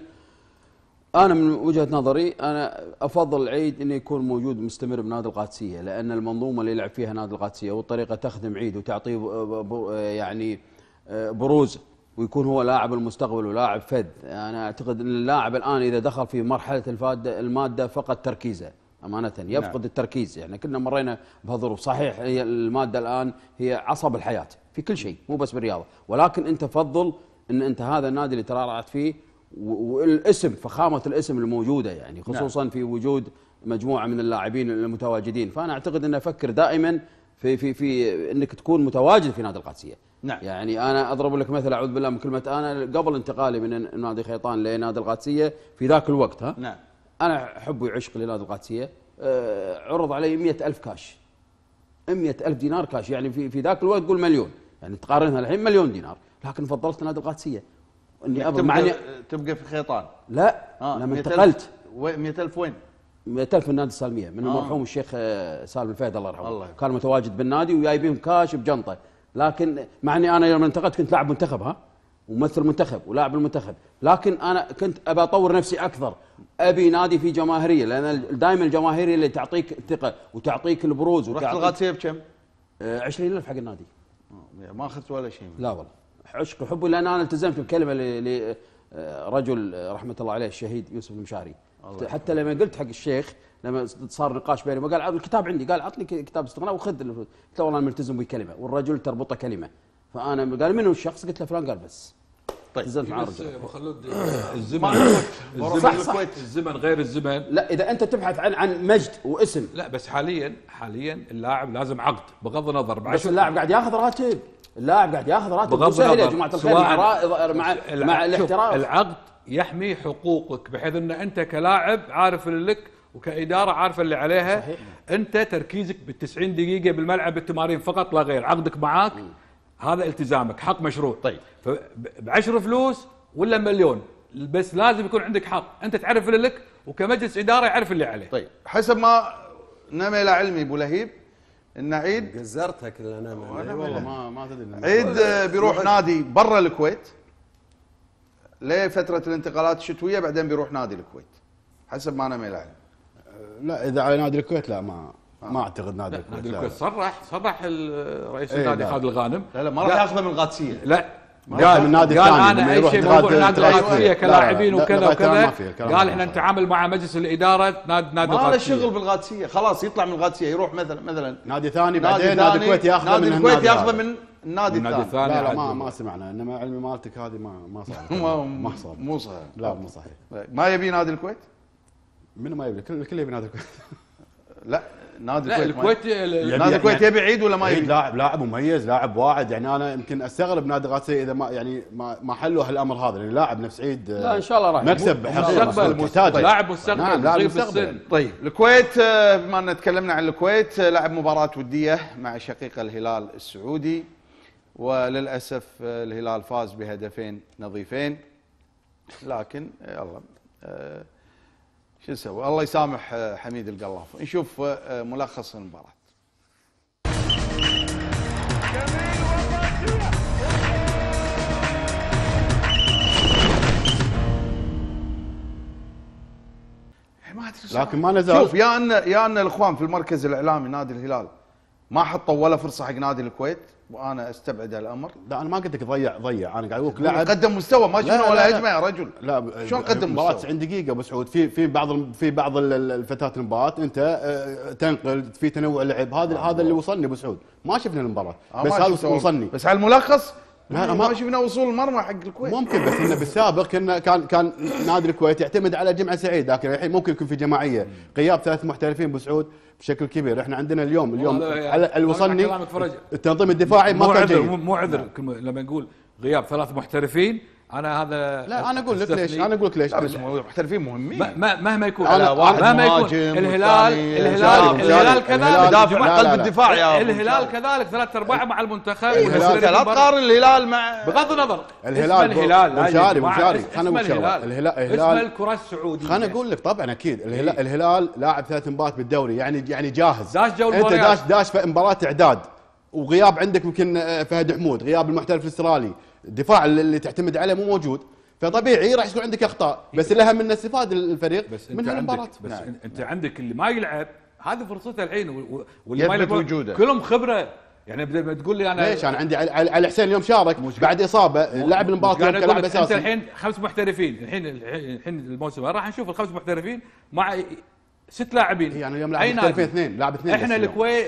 انا من وجهه نظري انا افضل العيد انه يكون موجود مستمر بنادي القادسيه، لان المنظومه اللي يلعب فيها نادي القادسيه والطريقه تخدم عيد وتعطيه ب- ب- يعني بروز ويكون هو لاعب المستقبل ولاعب فذ. انا اعتقد ان اللاعب الان اذا دخل في مرحله الفاده الماده فقد تركيزه امانه، يفقد نعم. التركيز. يعني كنا مرينا بهالظروف. صحيح هي الماده الان هي عصب الحياه في كل شيء مو بس بالرياضه، ولكن انت فضل ان انت هذا النادي اللي ترعرعت فيه والاسم فخامه الاسم الموجوده، يعني خصوصا نعم. في وجود مجموعه من اللاعبين المتواجدين. فانا اعتقد ان افكر دائما في في في انك تكون متواجد في نادي القادسيه. نعم. يعني انا اضرب لك مثل اعوذ بالله من كلمه انا قبل انتقالي من نادي خيطان لنادي القادسيه في ذاك الوقت ها نعم. انا حبي وعشق لنادي القادسيه. أه عرض علي مئة ألف كاش، مئة ألف دينار كاش، يعني في في ذاك الوقت قول مليون، يعني تقارنها الحين مليون دينار، لكن فضلت نادي القادسيه اني ابغى تبقى, معني تبقى في خيطان. لا آه لما انتقلت مئة ألف وين؟ مئة ألف من نادي السالميه من آه. المرحوم الشيخ سالم الفهد الله يرحمه، الله. كان متواجد بالنادي وجايبهم كاش بجنطه، لكن مع اني انا يوم انتقلت كنت لاعب منتخب ها وممثل منتخب ولاعب المنتخب، لكن انا كنت ابى اطور نفسي اكثر، ابي نادي فيه جماهيريه، لان دائما الجماهيريه اللي تعطيك الثقه وتعطيك البروز. رحت القادسيه بكم؟ عشرين ألف حق النادي. ما اخذت ولا شيء. لا والله عشق وحبي، لان انا التزمت بكلمه لرجل رحمه الله عليه الشهيد يوسف المشاري، حتى لما قلت حق الشيخ لما صار نقاش بيني وقال الكتاب عندي، قال عطني كتاب استغناء وخذ الفلوس، قلت له والله انا ملتزم بكلمه والرجل تربطه كلمه، فانا قال منو الشخص؟ قلت له فلان، قال بس. طيب التزمت مع بس الرجل. ابو خلود الزمن الزمن صح صح. الزمن غير الزمن. لا اذا انت تبحث عن عن مجد واسم، لا بس حاليا حاليا اللاعب لازم عقد بغض النظر. بس اللاعب قاعد ياخذ راتب، اللاعب قاعد ياخذ راتب بغض سهل يا النظر جماعه الخير، مع را... مع, مع الاحتراف. العقد يحمي حقوقك بحيث ان انت كلاعب عارف اللي لك وكاداره عارفه اللي عليها. صحيح. انت تركيزك بالتسعين دقيقه بالملعب بالتمارين فقط لا غير، عقدك معاك م. هذا التزامك، حق مشروع. طيب بعشر فلوس ولا مليون، بس لازم يكون عندك حق، انت تعرف اللي لك وكمجلس اداره يعرف اللي عليه. طيب حسب ما نمى الى علمي ابو لهيب ان عيد قزرتها كلها نمى. والله ما ما تدري. عيد آه، بيروح نادي برا الكويت لفتره الانتقالات الشتويه، بعدين بيروح نادي الكويت حسب ما نمى الى علمي. لا اذا على نادي الكويت لا ما ما اعتقد نادي الكويت. نادي لا الكويت صرح صرح ال- رئيس إيه النادي لا. خالد الغانم. لا لا ما راح ياخذه من القادسيه. لا قال من النادي قال الثاني انا لما اي يروح شيء اتحاد- موضوع نادي اتحاد القادسيه الكويت. لا، كلاعبين لا، وكذا لا، الكلام وكذا. ما فيه، الكلام قال ما احنا فيه. نتعامل مع مجلس الاداره نادي نادي ما له القادسيه. شغل بالقادسيه، خلاص يطلع من القادسيه يروح مثلا مثلا نادي ثاني بعدين نادي الكويت ياخذه نادي من الكويت النادي ياخذه هذا. من النادي النادي الثاني. الثاني لا لا عاد ما هو. ما سمعنا، انما علمي مالتك هذه ما ما صار. ما ما صار. مو صحيح. لا مو صحيح. ما يبي نادي الكويت؟ منو ما يبي؟ الكل الكل يبي نادي الكويت. لا نادي لا الكويت ما- الكويت ال- نادي الكويت يبي عيد ولا ما عيد يبي؟ لاعب لاعب مميز، لاعب واعد، يعني انا يمكن استغرب نادي القادسيه اذا ما يعني ما ما حلوا هالامر هذا، لان لاعب نفس عيد لا ان شاء الله راح مكسب حقيقي مستقبل تحتاج. لاعب مستقبل نعم لاعب صغير مستقبل. بالسن. طيب الكويت آه، بما ان تكلمنا عن الكويت آه، لعب مباراة ودية مع شقيقه الهلال السعودي، وللاسف آه، الهلال فاز بهدفين نظيفين، لكن يلا آه، شو نسوي، الله يسامح آه، حميد القلاف. نشوف آه، ملخص المباراة. ما أدري صراحة. لكن ما نزال. شوف يا ان يا ان الاخوان في المركز الاعلامي نادي الهلال ما حطوا ولا فرصه حق نادي الكويت، وانا استبعد هالامر. لا انا ما قلت لك ضيع ضيع، انا قاعد اقول لك لاعب قدم مستوى ما لا، شفنا لا، ولا لا. هجمه يا رجل. لا شلون قدم المباراة مستوى؟ تسعين دقيقة ابو سعود، في في بعض في بعض ال- ال- الفتات المباراة انت آه، تنقل في تنوع لعب، هذا هذا اللي وصلني ابو سعود، ما شفنا المباراة آه، بس ما هذا شفته. وصلني. بس على الملخص لا، ما, ما- ما شفنا وصول المرمى حق الكويت. ممكن، بس انه بالسابق كنا كان كان نادي الكويت يعتمد على جمعة سعيد، لكن الحين ممكن يكون في جماعية، غياب ثلاث محترفين ابو سعود بشكل كبير. احنا عندنا اليوم اليوم والله على اللي وصلني كلامك فرج. التنظيم الدفاعي مو ما كان عذر جيد. مو- مو عذر كلمة- لما نقول غياب ثلاث محترفين انا هذا لا انا اقول لك ليش، استثني. انا اقول لك ليش. لا بس محترفين مهمين. ما- ما- مهما يكون على واحد مهما يكون مهاجم الهلال والثاني الهلال شاب. الهلال الهلال كذلك دافع لا، قلب لا، لا. الدفاع يا أبو الهلال مشاري. كذلك ثلاث ارباع مع المنتخب الهلال والمسؤولية لا الكبرى. تقارن الهلال مع بغض النظر الهلال اسم الهلال بو- لا بوشاري- يجب. مع بوشاري. اسم خلنا نقول شغلة. الهلال الهلال- اسم الهلال- الكرة السعودية. خليني اقول لك طبعا اكيد الهلال, الهلال لاعب ثلاث مباريات بالدوري، يعني يعني جاهز. داش جو انت المباريات. داش داش في مباراه اعداد، وغياب عندك يمكن آه، فهد حمود، غياب المحترف الاسترالي، الدفاع اللي اللي تعتمد عليه مو موجود، فطبيعي راح يكون عندك اخطاء، بس الاهم انه استفاد الفريق بس من انت هالمباراه. عندك بس نعم. انت عندك اللي ما يلعب هذه فرصته الحين و- و- واللي ما يثبت يلعب وجوده. كلهم خبره، يعني بدل ما تقول لي انا ليش انا عندي علي, علي حسين اليوم شارك بعد اصابه، لعب المباراه قاعد اليوم أقول كلاعب لك انت اساسي. الحين خمس محترفين الحين الحين الموسم راح نشوف الخمس محترفين مع ست لاعبين. هي انا اليوم أي لاعب محترفين نادي؟ اثنين، لاعب اثنين احنا بس اليوم. الكويت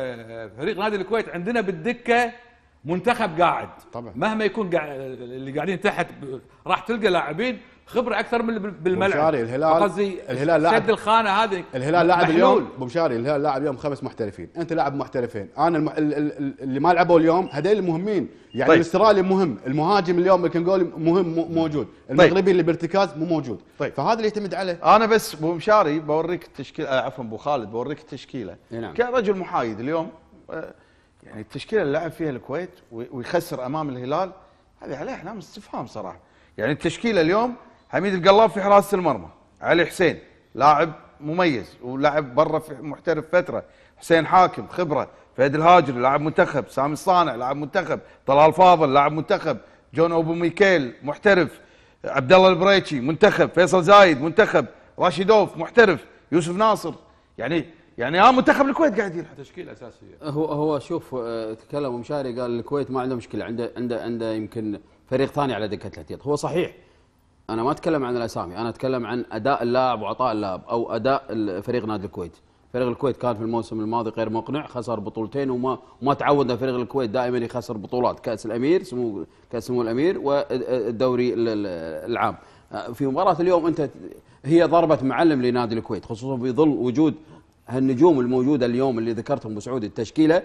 فريق نادي الكويت عندنا بالدكه منتخب قاعد طبعا. مهما يكون قاعد اللي قاعدين تحت ب- راح تلقى لاعبين خبره اكثر من بال- بالملعب. بوشاري، الهلال- قصدي الهلال لاعب- سد الخانه هذه الهلال لاعب محلول. اليوم ابو مشاري، الهلال لاعب اليوم خمس محترفين، انت لاعب محترفين، انا الم... ال- ال- ال- اللي ما لعبوا اليوم هذول المهمين، يعني طيب. الاسترالي مهم، المهاجم اليوم الكنغولي مهم مو- موجود، المغربي اللي بارتكاز مو موجود، طيب. فهذا اللي يعتمد عليه. انا بس ابو مشاري بوريك التشكيله، آه عفوا ابو خالد بوريك التشكيله إي نعم. كرجل محايد اليوم. آه يعني التشكيله اللي لعب فيها الكويت وي- ويخسر امام الهلال هذه عليه علامه استفهام صراحه. يعني التشكيله اليوم حميد القلاف في حراسه المرمى، علي حسين لاعب مميز ولعب برا في محترف فتره، حسين حاكم خبره، فهد الهاجري لاعب منتخب، سامي الصانع لاعب منتخب، طلال فاضل لاعب منتخب، جون ابو ميكيل محترف، عبد الله البريتشي منتخب، فيصل زايد منتخب، راشيدوف محترف، يوسف ناصر، يعني يعني اه منتخب الكويت قاعد يلعب. تشكيله اساسيه. هو هو شوف آه، تكلم مشاري قال الكويت ما عنده مشكله، عنده عنده عنده يمكن فريق ثاني على دكه الاحتياط، هو صحيح. انا ما اتكلم عن الاسامي، انا اتكلم عن اداء اللاعب وعطاء اللاعب او اداء ال- فريق نادي الكويت. فريق الكويت كان في الموسم الماضي غير مقنع، خسر بطولتين وما وما تعودنا فريق الكويت دائما يخسر بطولات، كاس الامير سمو كاس سمو الامير والدوري ال- ال- العام. آه، في مباراه اليوم انت هي ضربه معلم لنادي الكويت، خصوصا في ظل وجود هالنجوم الموجوده اليوم اللي ذكرتهم ابو سعود التشكيله.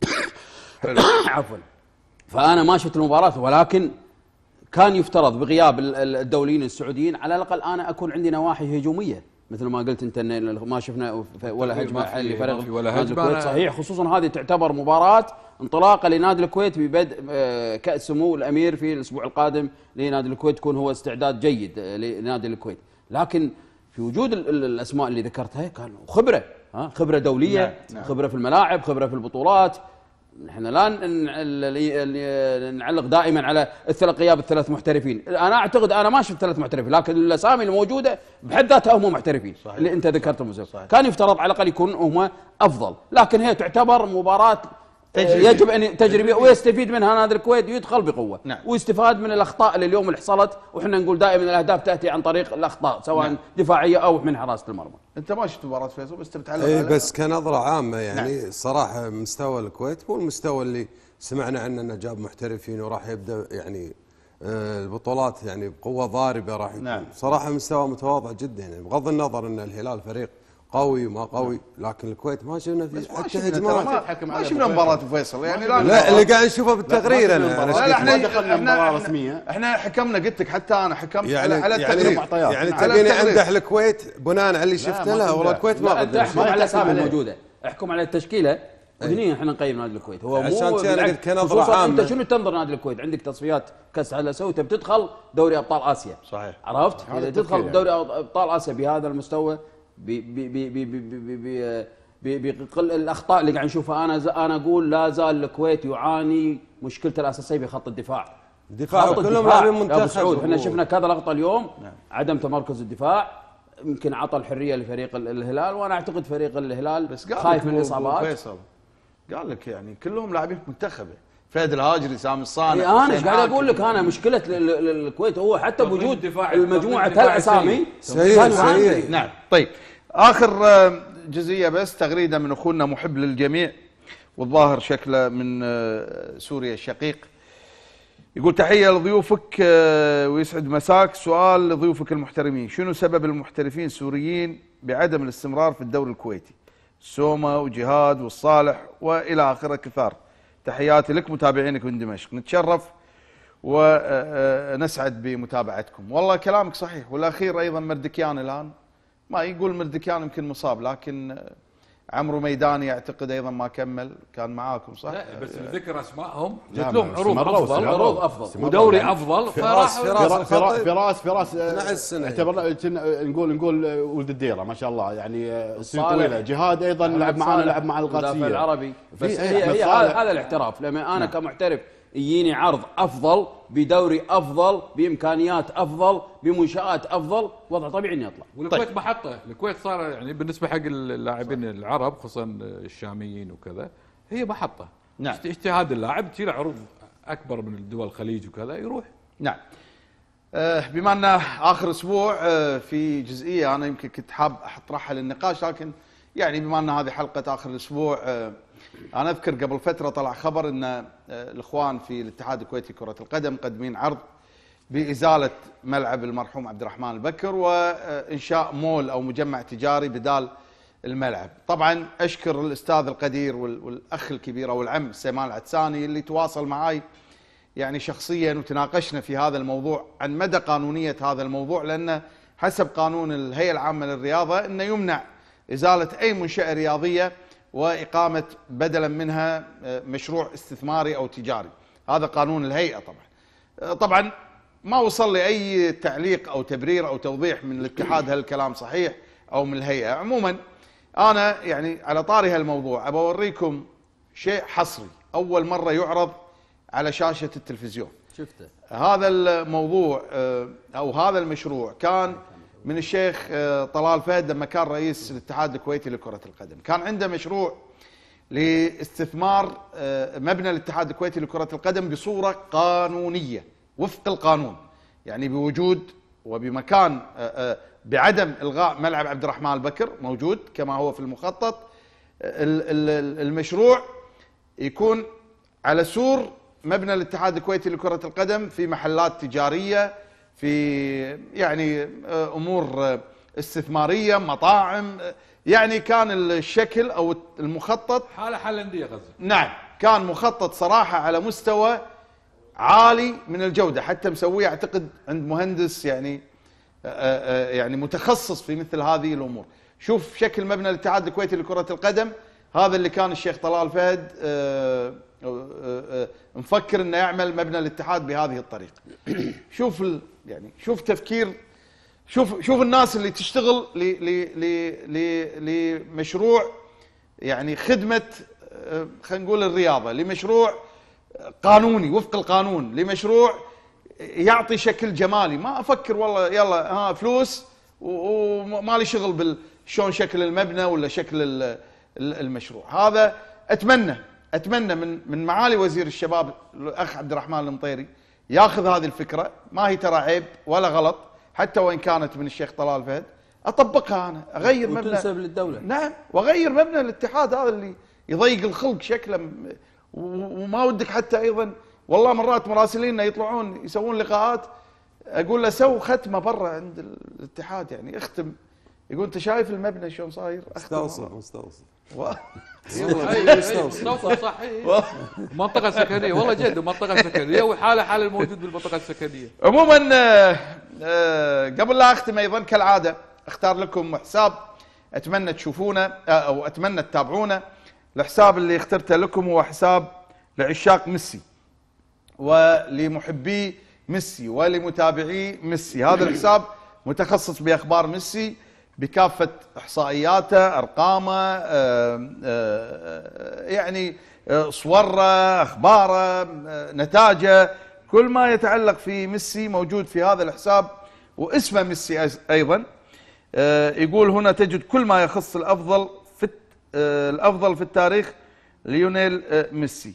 عفوا. فانا ما شفت المباراه، ولكن كان يفترض بغياب ال- ال- الدوليين السعوديين على الاقل انا اكون عندي نواحي هجوميه، مثل ما قلت انت ان ما شفنا ف- ولا ما هجمه في- لفريق ما في ولا نادي هجمة. الكويت. صحيح، خصوصا هذه تعتبر مباراه انطلاقه لنادي الكويت ببدء آه، كاس سمو الامير في الاسبوع القادم لنادي الكويت، تكون هو استعداد جيد آه، لنادي الكويت. لكن في وجود ال ال الاسماء اللي ذكرتها كانوا خبره، ها خبره دوليه، نعم. نعم. خبره في الملاعب، خبره في البطولات. احنا لا نعلق دائما على الثلاث غياب الثلاث محترفين، انا اعتقد انا ما شفت ثلاث محترفين، لكن الاسامي الموجوده بحد ذاتها هم محترفين. صحيح. اللي انت ذكرتهم كان يفترض على الاقل يكون هم افضل، لكن هي تعتبر مباراه تجريبية. يجب ان تجريبيه ويستفيد منها نادي الكويت ويدخل بقوه. نعم. ويستفاد من الاخطاء اللي اليوم اللي حصلت، واحنا نقول دائما الاهداف تاتي عن طريق الاخطاء سواء نعم. دفاعيه او من حراسه المرمى. انت ما شفت مباراه فيصل بس تتعلق اي بس كنظره عامه يعني نعم. صراحه مستوى الكويت مو المستوى اللي سمعنا عنه انه جاب محترفين وراح يبدا يعني آه البطولات يعني بقوه ضاربه راح يكون. نعم. صراحه مستوى متواضع جدا يعني بغض النظر ان الهلال فريق قوي وما قوي، لكن الكويت ما شفنا في حتى هجمات. ما, ما شفنا مباراة فيصل يعني لا, لا اللي قاعد نشوفه بالتقرير انا لا احنا دخلنا مباراة رسمية، احنا حكمنا قلت لك حتى انا حكمت يعني على التقرير يعني, يعني تبيني امدح الكويت بناء على اللي شفته لا والله الكويت ما انت احكم على الاسامي الموجوده، احكم على التشكيله وهني احنا نقيم نادي الكويت. هو مو عشان كذا قلت كنظرة عامة. انت شنو تنظر نادي الكويت؟ عندك تصفيات كاس العالم وانت بتدخل دوري ابطال اسيا. صحيح. عرفت؟ اذا تدخل دوري ابطال اسيا بهذا المستوى بقل الاخطاء اللي قاعد نشوفها، انا انا اقول لا زال الكويت يعاني مشكلته الاساسيه بخط الدفاع. الدفاع كلهم لاعبين منتخب. احنا شفنا كذا لقطه اليوم. نعم. عدم تمركز الدفاع يمكن عطى الحريه لفريق الهلال، وانا اعتقد فريق الهلال بس خايف من الاصابات. فيصل قال لك يعني كلهم لاعبين منتخبه، فهد الهاجري، سامي الصانع. انا ايش قاعد اقول لك، انا مشكله الكويت هو حتى بوجود المجموعه هالاسامي سيء سيء. نعم. طيب اخر جزئيه بس تغريده من اخونا محب للجميع والظاهر شكله من سوريا الشقيق، يقول تحيه لضيوفك ويسعد مساك. سؤال لضيوفك المحترمين، شنو سبب المحترفين السوريين بعدم الاستمرار في الدوري الكويتي؟ سومه وجهاد والصالح والى اخره كثار. تحياتي لك متابعينك من دمشق، نتشرف ونسعد بمتابعتكم. والله كلامك صحيح، والاخير ايضا مردكيان الان ما يقول مردكيان يمكن مصاب، لكن عمرو ميداني اعتقد ايضا ما كمل، كان معاكم صح؟ لا بس ذكر اسمائهم جت لهم عروض افضل، عروض افضل ودوري افضل. فراس فراس فراس فراس اثناشر سنه اعتبرنا نقول نقول ولد الديره ما شاء الله يعني سنين طويله. جهاد ايضا لعب معنا، لعب مع القادسيه العربي. بس هي, هي هذا الاحتراف، لما انا نعم. كمحترف يجيني عرض افضل بدوري افضل بامكانيات افضل بمنشات افضل، وضع طبيعي اني اطلع. والكويت طيب. محطه، الكويت صار يعني بالنسبه حق اللاعبين العرب خصوصا الشاميين وكذا هي محطه. نعم. اجتهاد اللاعب تجي له عروض اكبر من الدول الخليج وكذا يروح. نعم. أه بما ان اخر اسبوع أه في جزئيه انا يمكن كنت حاب اطرحها للنقاش، لكن يعني بما ان هذه حلقه اخر الاسبوع أه انا اذكر قبل فتره طلع خبر ان الاخوان في الاتحاد الكويتي لكره القدم مقدمين عرض بازاله ملعب المرحوم عبد الرحمن البكر وانشاء مول او مجمع تجاري بدال الملعب. طبعا اشكر الاستاذ القدير والاخ الكبير او العم سيمان العتساني اللي تواصل معي يعني شخصيا وتناقشنا في هذا الموضوع عن مدى قانونيه هذا الموضوع، لان حسب قانون الهيئه العامه للرياضه انه يمنع ازاله اي منشاه رياضيه وإقامة بدلا منها مشروع استثماري أو تجاري. هذا قانون الهيئة. طبعا طبعا ما وصل لي أي تعليق أو تبرير أو توضيح من الاتحاد هل الكلام صحيح أو من الهيئة. عموما أنا يعني على طاري هالموضوع أبى أوريكم شيء حصري أول مرة يعرض على شاشة التلفزيون. شفته. هذا الموضوع أو هذا المشروع كان من الشيخ طلال فهد لما كان رئيس الاتحاد الكويتي لكرة القدم. كان عنده مشروع لاستثمار مبنى الاتحاد الكويتي لكرة القدم بصورة قانونية وفق القانون، يعني بوجود وبمكان بعدم إلغاء ملعب عبد الرحمن البكر موجود كما هو في المخطط. المشروع يكون على سور مبنى الاتحاد الكويتي لكرة القدم في محلات تجارية، في يعني امور استثماريه، مطاعم، يعني كان الشكل او المخطط حاله حل انديه غزه. نعم كان مخطط صراحه على مستوى عالي من الجوده، حتى مسويه اعتقد عند مهندس يعني يعني متخصص في مثل هذه الامور. شوف شكل مبنى الاتحاد الكويتي لكره القدم، هذا اللي كان الشيخ طلال فهد مفكر انه يعمل مبنى الاتحاد بهذه الطريقه. شوف يعني شوف تفكير شوف شوف الناس اللي تشتغل ل ل ل لمشروع يعني خدمه خلينا نقول الرياضه، لمشروع قانوني وفق القانون، لمشروع يعطي شكل جمالي. ما افكر والله يلا ها فلوس وما لي شغل بال شلون شكل المبنى ولا شكل المشروع. هذا اتمنى اتمنى من من معالي وزير الشباب الاخ عبد الرحمن المطيري ياخذ هذه الفكره، ما هي ترى عيب ولا غلط حتى وان كانت من الشيخ طلال فهد، اطبقها انا، اغير مبنى وتنسب للدوله. نعم، واغير مبنى الاتحاد هذا اللي يضيق الخلق شكله، وما ودك حتى ايضا. والله مرات مراسليننا يطلعون يسوون لقاءات، اقول له سو ختمه برا عند الاتحاد، يعني اختم. يقول انت شايف المبنى شلون صاير؟ مستوصف مستوصف مستوصف صح. منطقه سكنيه والله جد، منطقه سكنيه وحاله حال الموجود بالمنطقه السكنيه. عموما قبل لا اختم ايضا كالعاده اختار لكم حساب اتمنى تشوفونه او اتمنى تتابعونه. الحساب اللي اخترته لكم هو حساب لعشاق ميسي ولمحبي ميسي ولمتابعي ميسي. هذا الحساب متخصص باخبار ميسي بكافه احصائياته، ارقامه، يعني صوره، اخباره، نتاجه، كل ما يتعلق في ميسي موجود في هذا الحساب، واسمه ميسي ايضا. يقول هنا تجد كل ما يخص الافضل في الافضل في التاريخ ليونيل ميسي.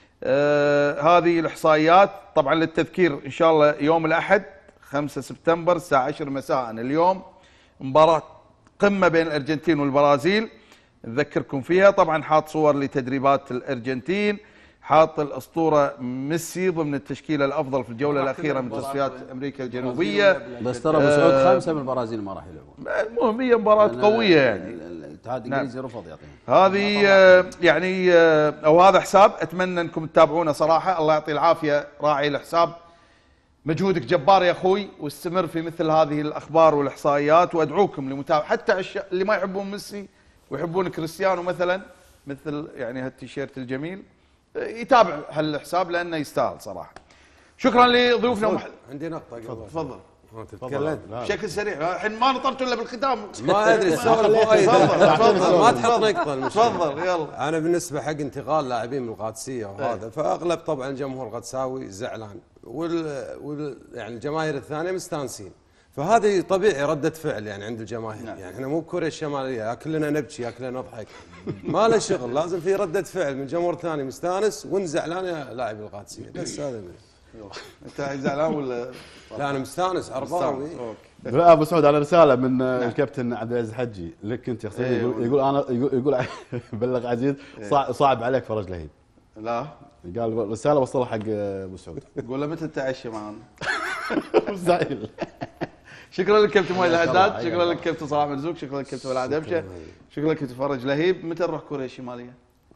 هذه الاحصائيات طبعا للتذكير ان شاء الله يوم الاحد خمسة سبتمبر الساعه عشرة مساء اليوم مباراه قمه بين الارجنتين والبرازيل، نذكركم فيها. طبعا حاط صور لتدريبات الارجنتين، حاط الاسطوره ميسي ضمن التشكيله الافضل في الجوله الاخيره من تصفيات امريكا الجنوبيه. بس ترى ابو سعود خمسه من البرازيل ما راح يلعبون. المهم هي مباراه قويه يعني. الاتحاد الانجليزي رفض يعطيهم. هذه يعني او هذا حساب اتمنى انكم تتابعونه صراحه. الله يعطي العافيه راعي الحساب، مجهودك جبار يا اخوي، واستمر في مثل هذه الاخبار والاحصائيات. وادعوكم لمتابعه حتى اللي ما يحبون ميسي ويحبون كريستيانو مثلا، مثل يعني هالتيشيرت الجميل، يتابع هالحساب لانه يستاهل صراحه. شكرا لضيوفنا. عندي نقطه قبل. تفضل. تكلمت بشكل سريع، الحين ما نطرت الا بالختام. ما ادري السؤال فايد. تفضل ما تحط نقطه. تفضل يلا. انا بالنسبه حق انتقال لاعبين من القادسيه وهذا، فاغلب طبعا الجمهور القدساوي زعلان، وال, وال يعني الجماهير الثانيه مستانسين، فهذه طبيعي رده فعل يعني عند الجماهير. يعني احنا مو بكوريا الشماليه يا كلنا نبكي يا كلنا نضحك، ما له شغل، لازم في رده فعل من جمهور ثاني مستانس ونزعلان يا لاعب القادسيه. بس هذا انت زعلان ولا؟ لا انا مستانس ارباوي. لا ابو سعود على رساله من نعم. الكابتن عبد العزيز حجي لك انت شخصيا. إيه يقول, يقول انا يقول, يقول بلغ عزيز صعب, صعب عليك فرج لهيب. لا قال رساله وصلها حق ابو سعود. قول له متى تتعشى معنا؟ مستحيل. شكرا لك كابتن مؤيد الحداد، شكرا لك كابتن صلاح مرزوق، شكرا لك كابتن ولعد ابشه، شكرا لك كابتن فرج لهيب. متى نروح كوريا الشماليه؟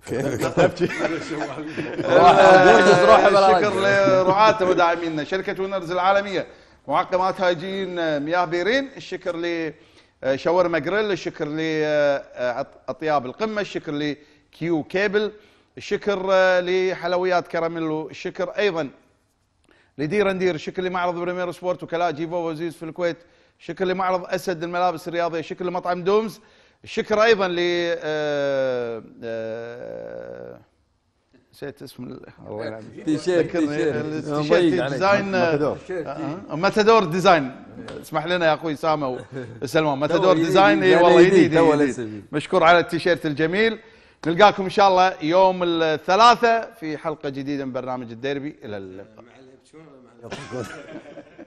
شكر لرعاة وداعمينا شركة وينرز العالمية، معقمات هايجين مياه بيرين، الشكر لشاورما جريل، الشكر لأطياب القمة، الشكر لكيو كيبل، الشكر لحلويات كراميلو، الشكر أيضا لدير اندير، الشكر لمعرض بريمير سبورت وكلاء جيفو وزيز في الكويت، الشكر لمعرض أسد الملابس الرياضية، الشكر لمطعم دومز، الشكر ايضا ل نسيت اسم الله يلعن تيشيرت تيشيرت ديزاين ماتادور ديزاين. اسمح لنا يا اخوي سامه وسلمان. ماتادور ديزاين اي والله جديد، مشكور على التيشيرت الجميل. نلقاكم ان شاء الله يوم الثلاثاء في حلقه جديده من برنامج الديربي. الى اللقاء.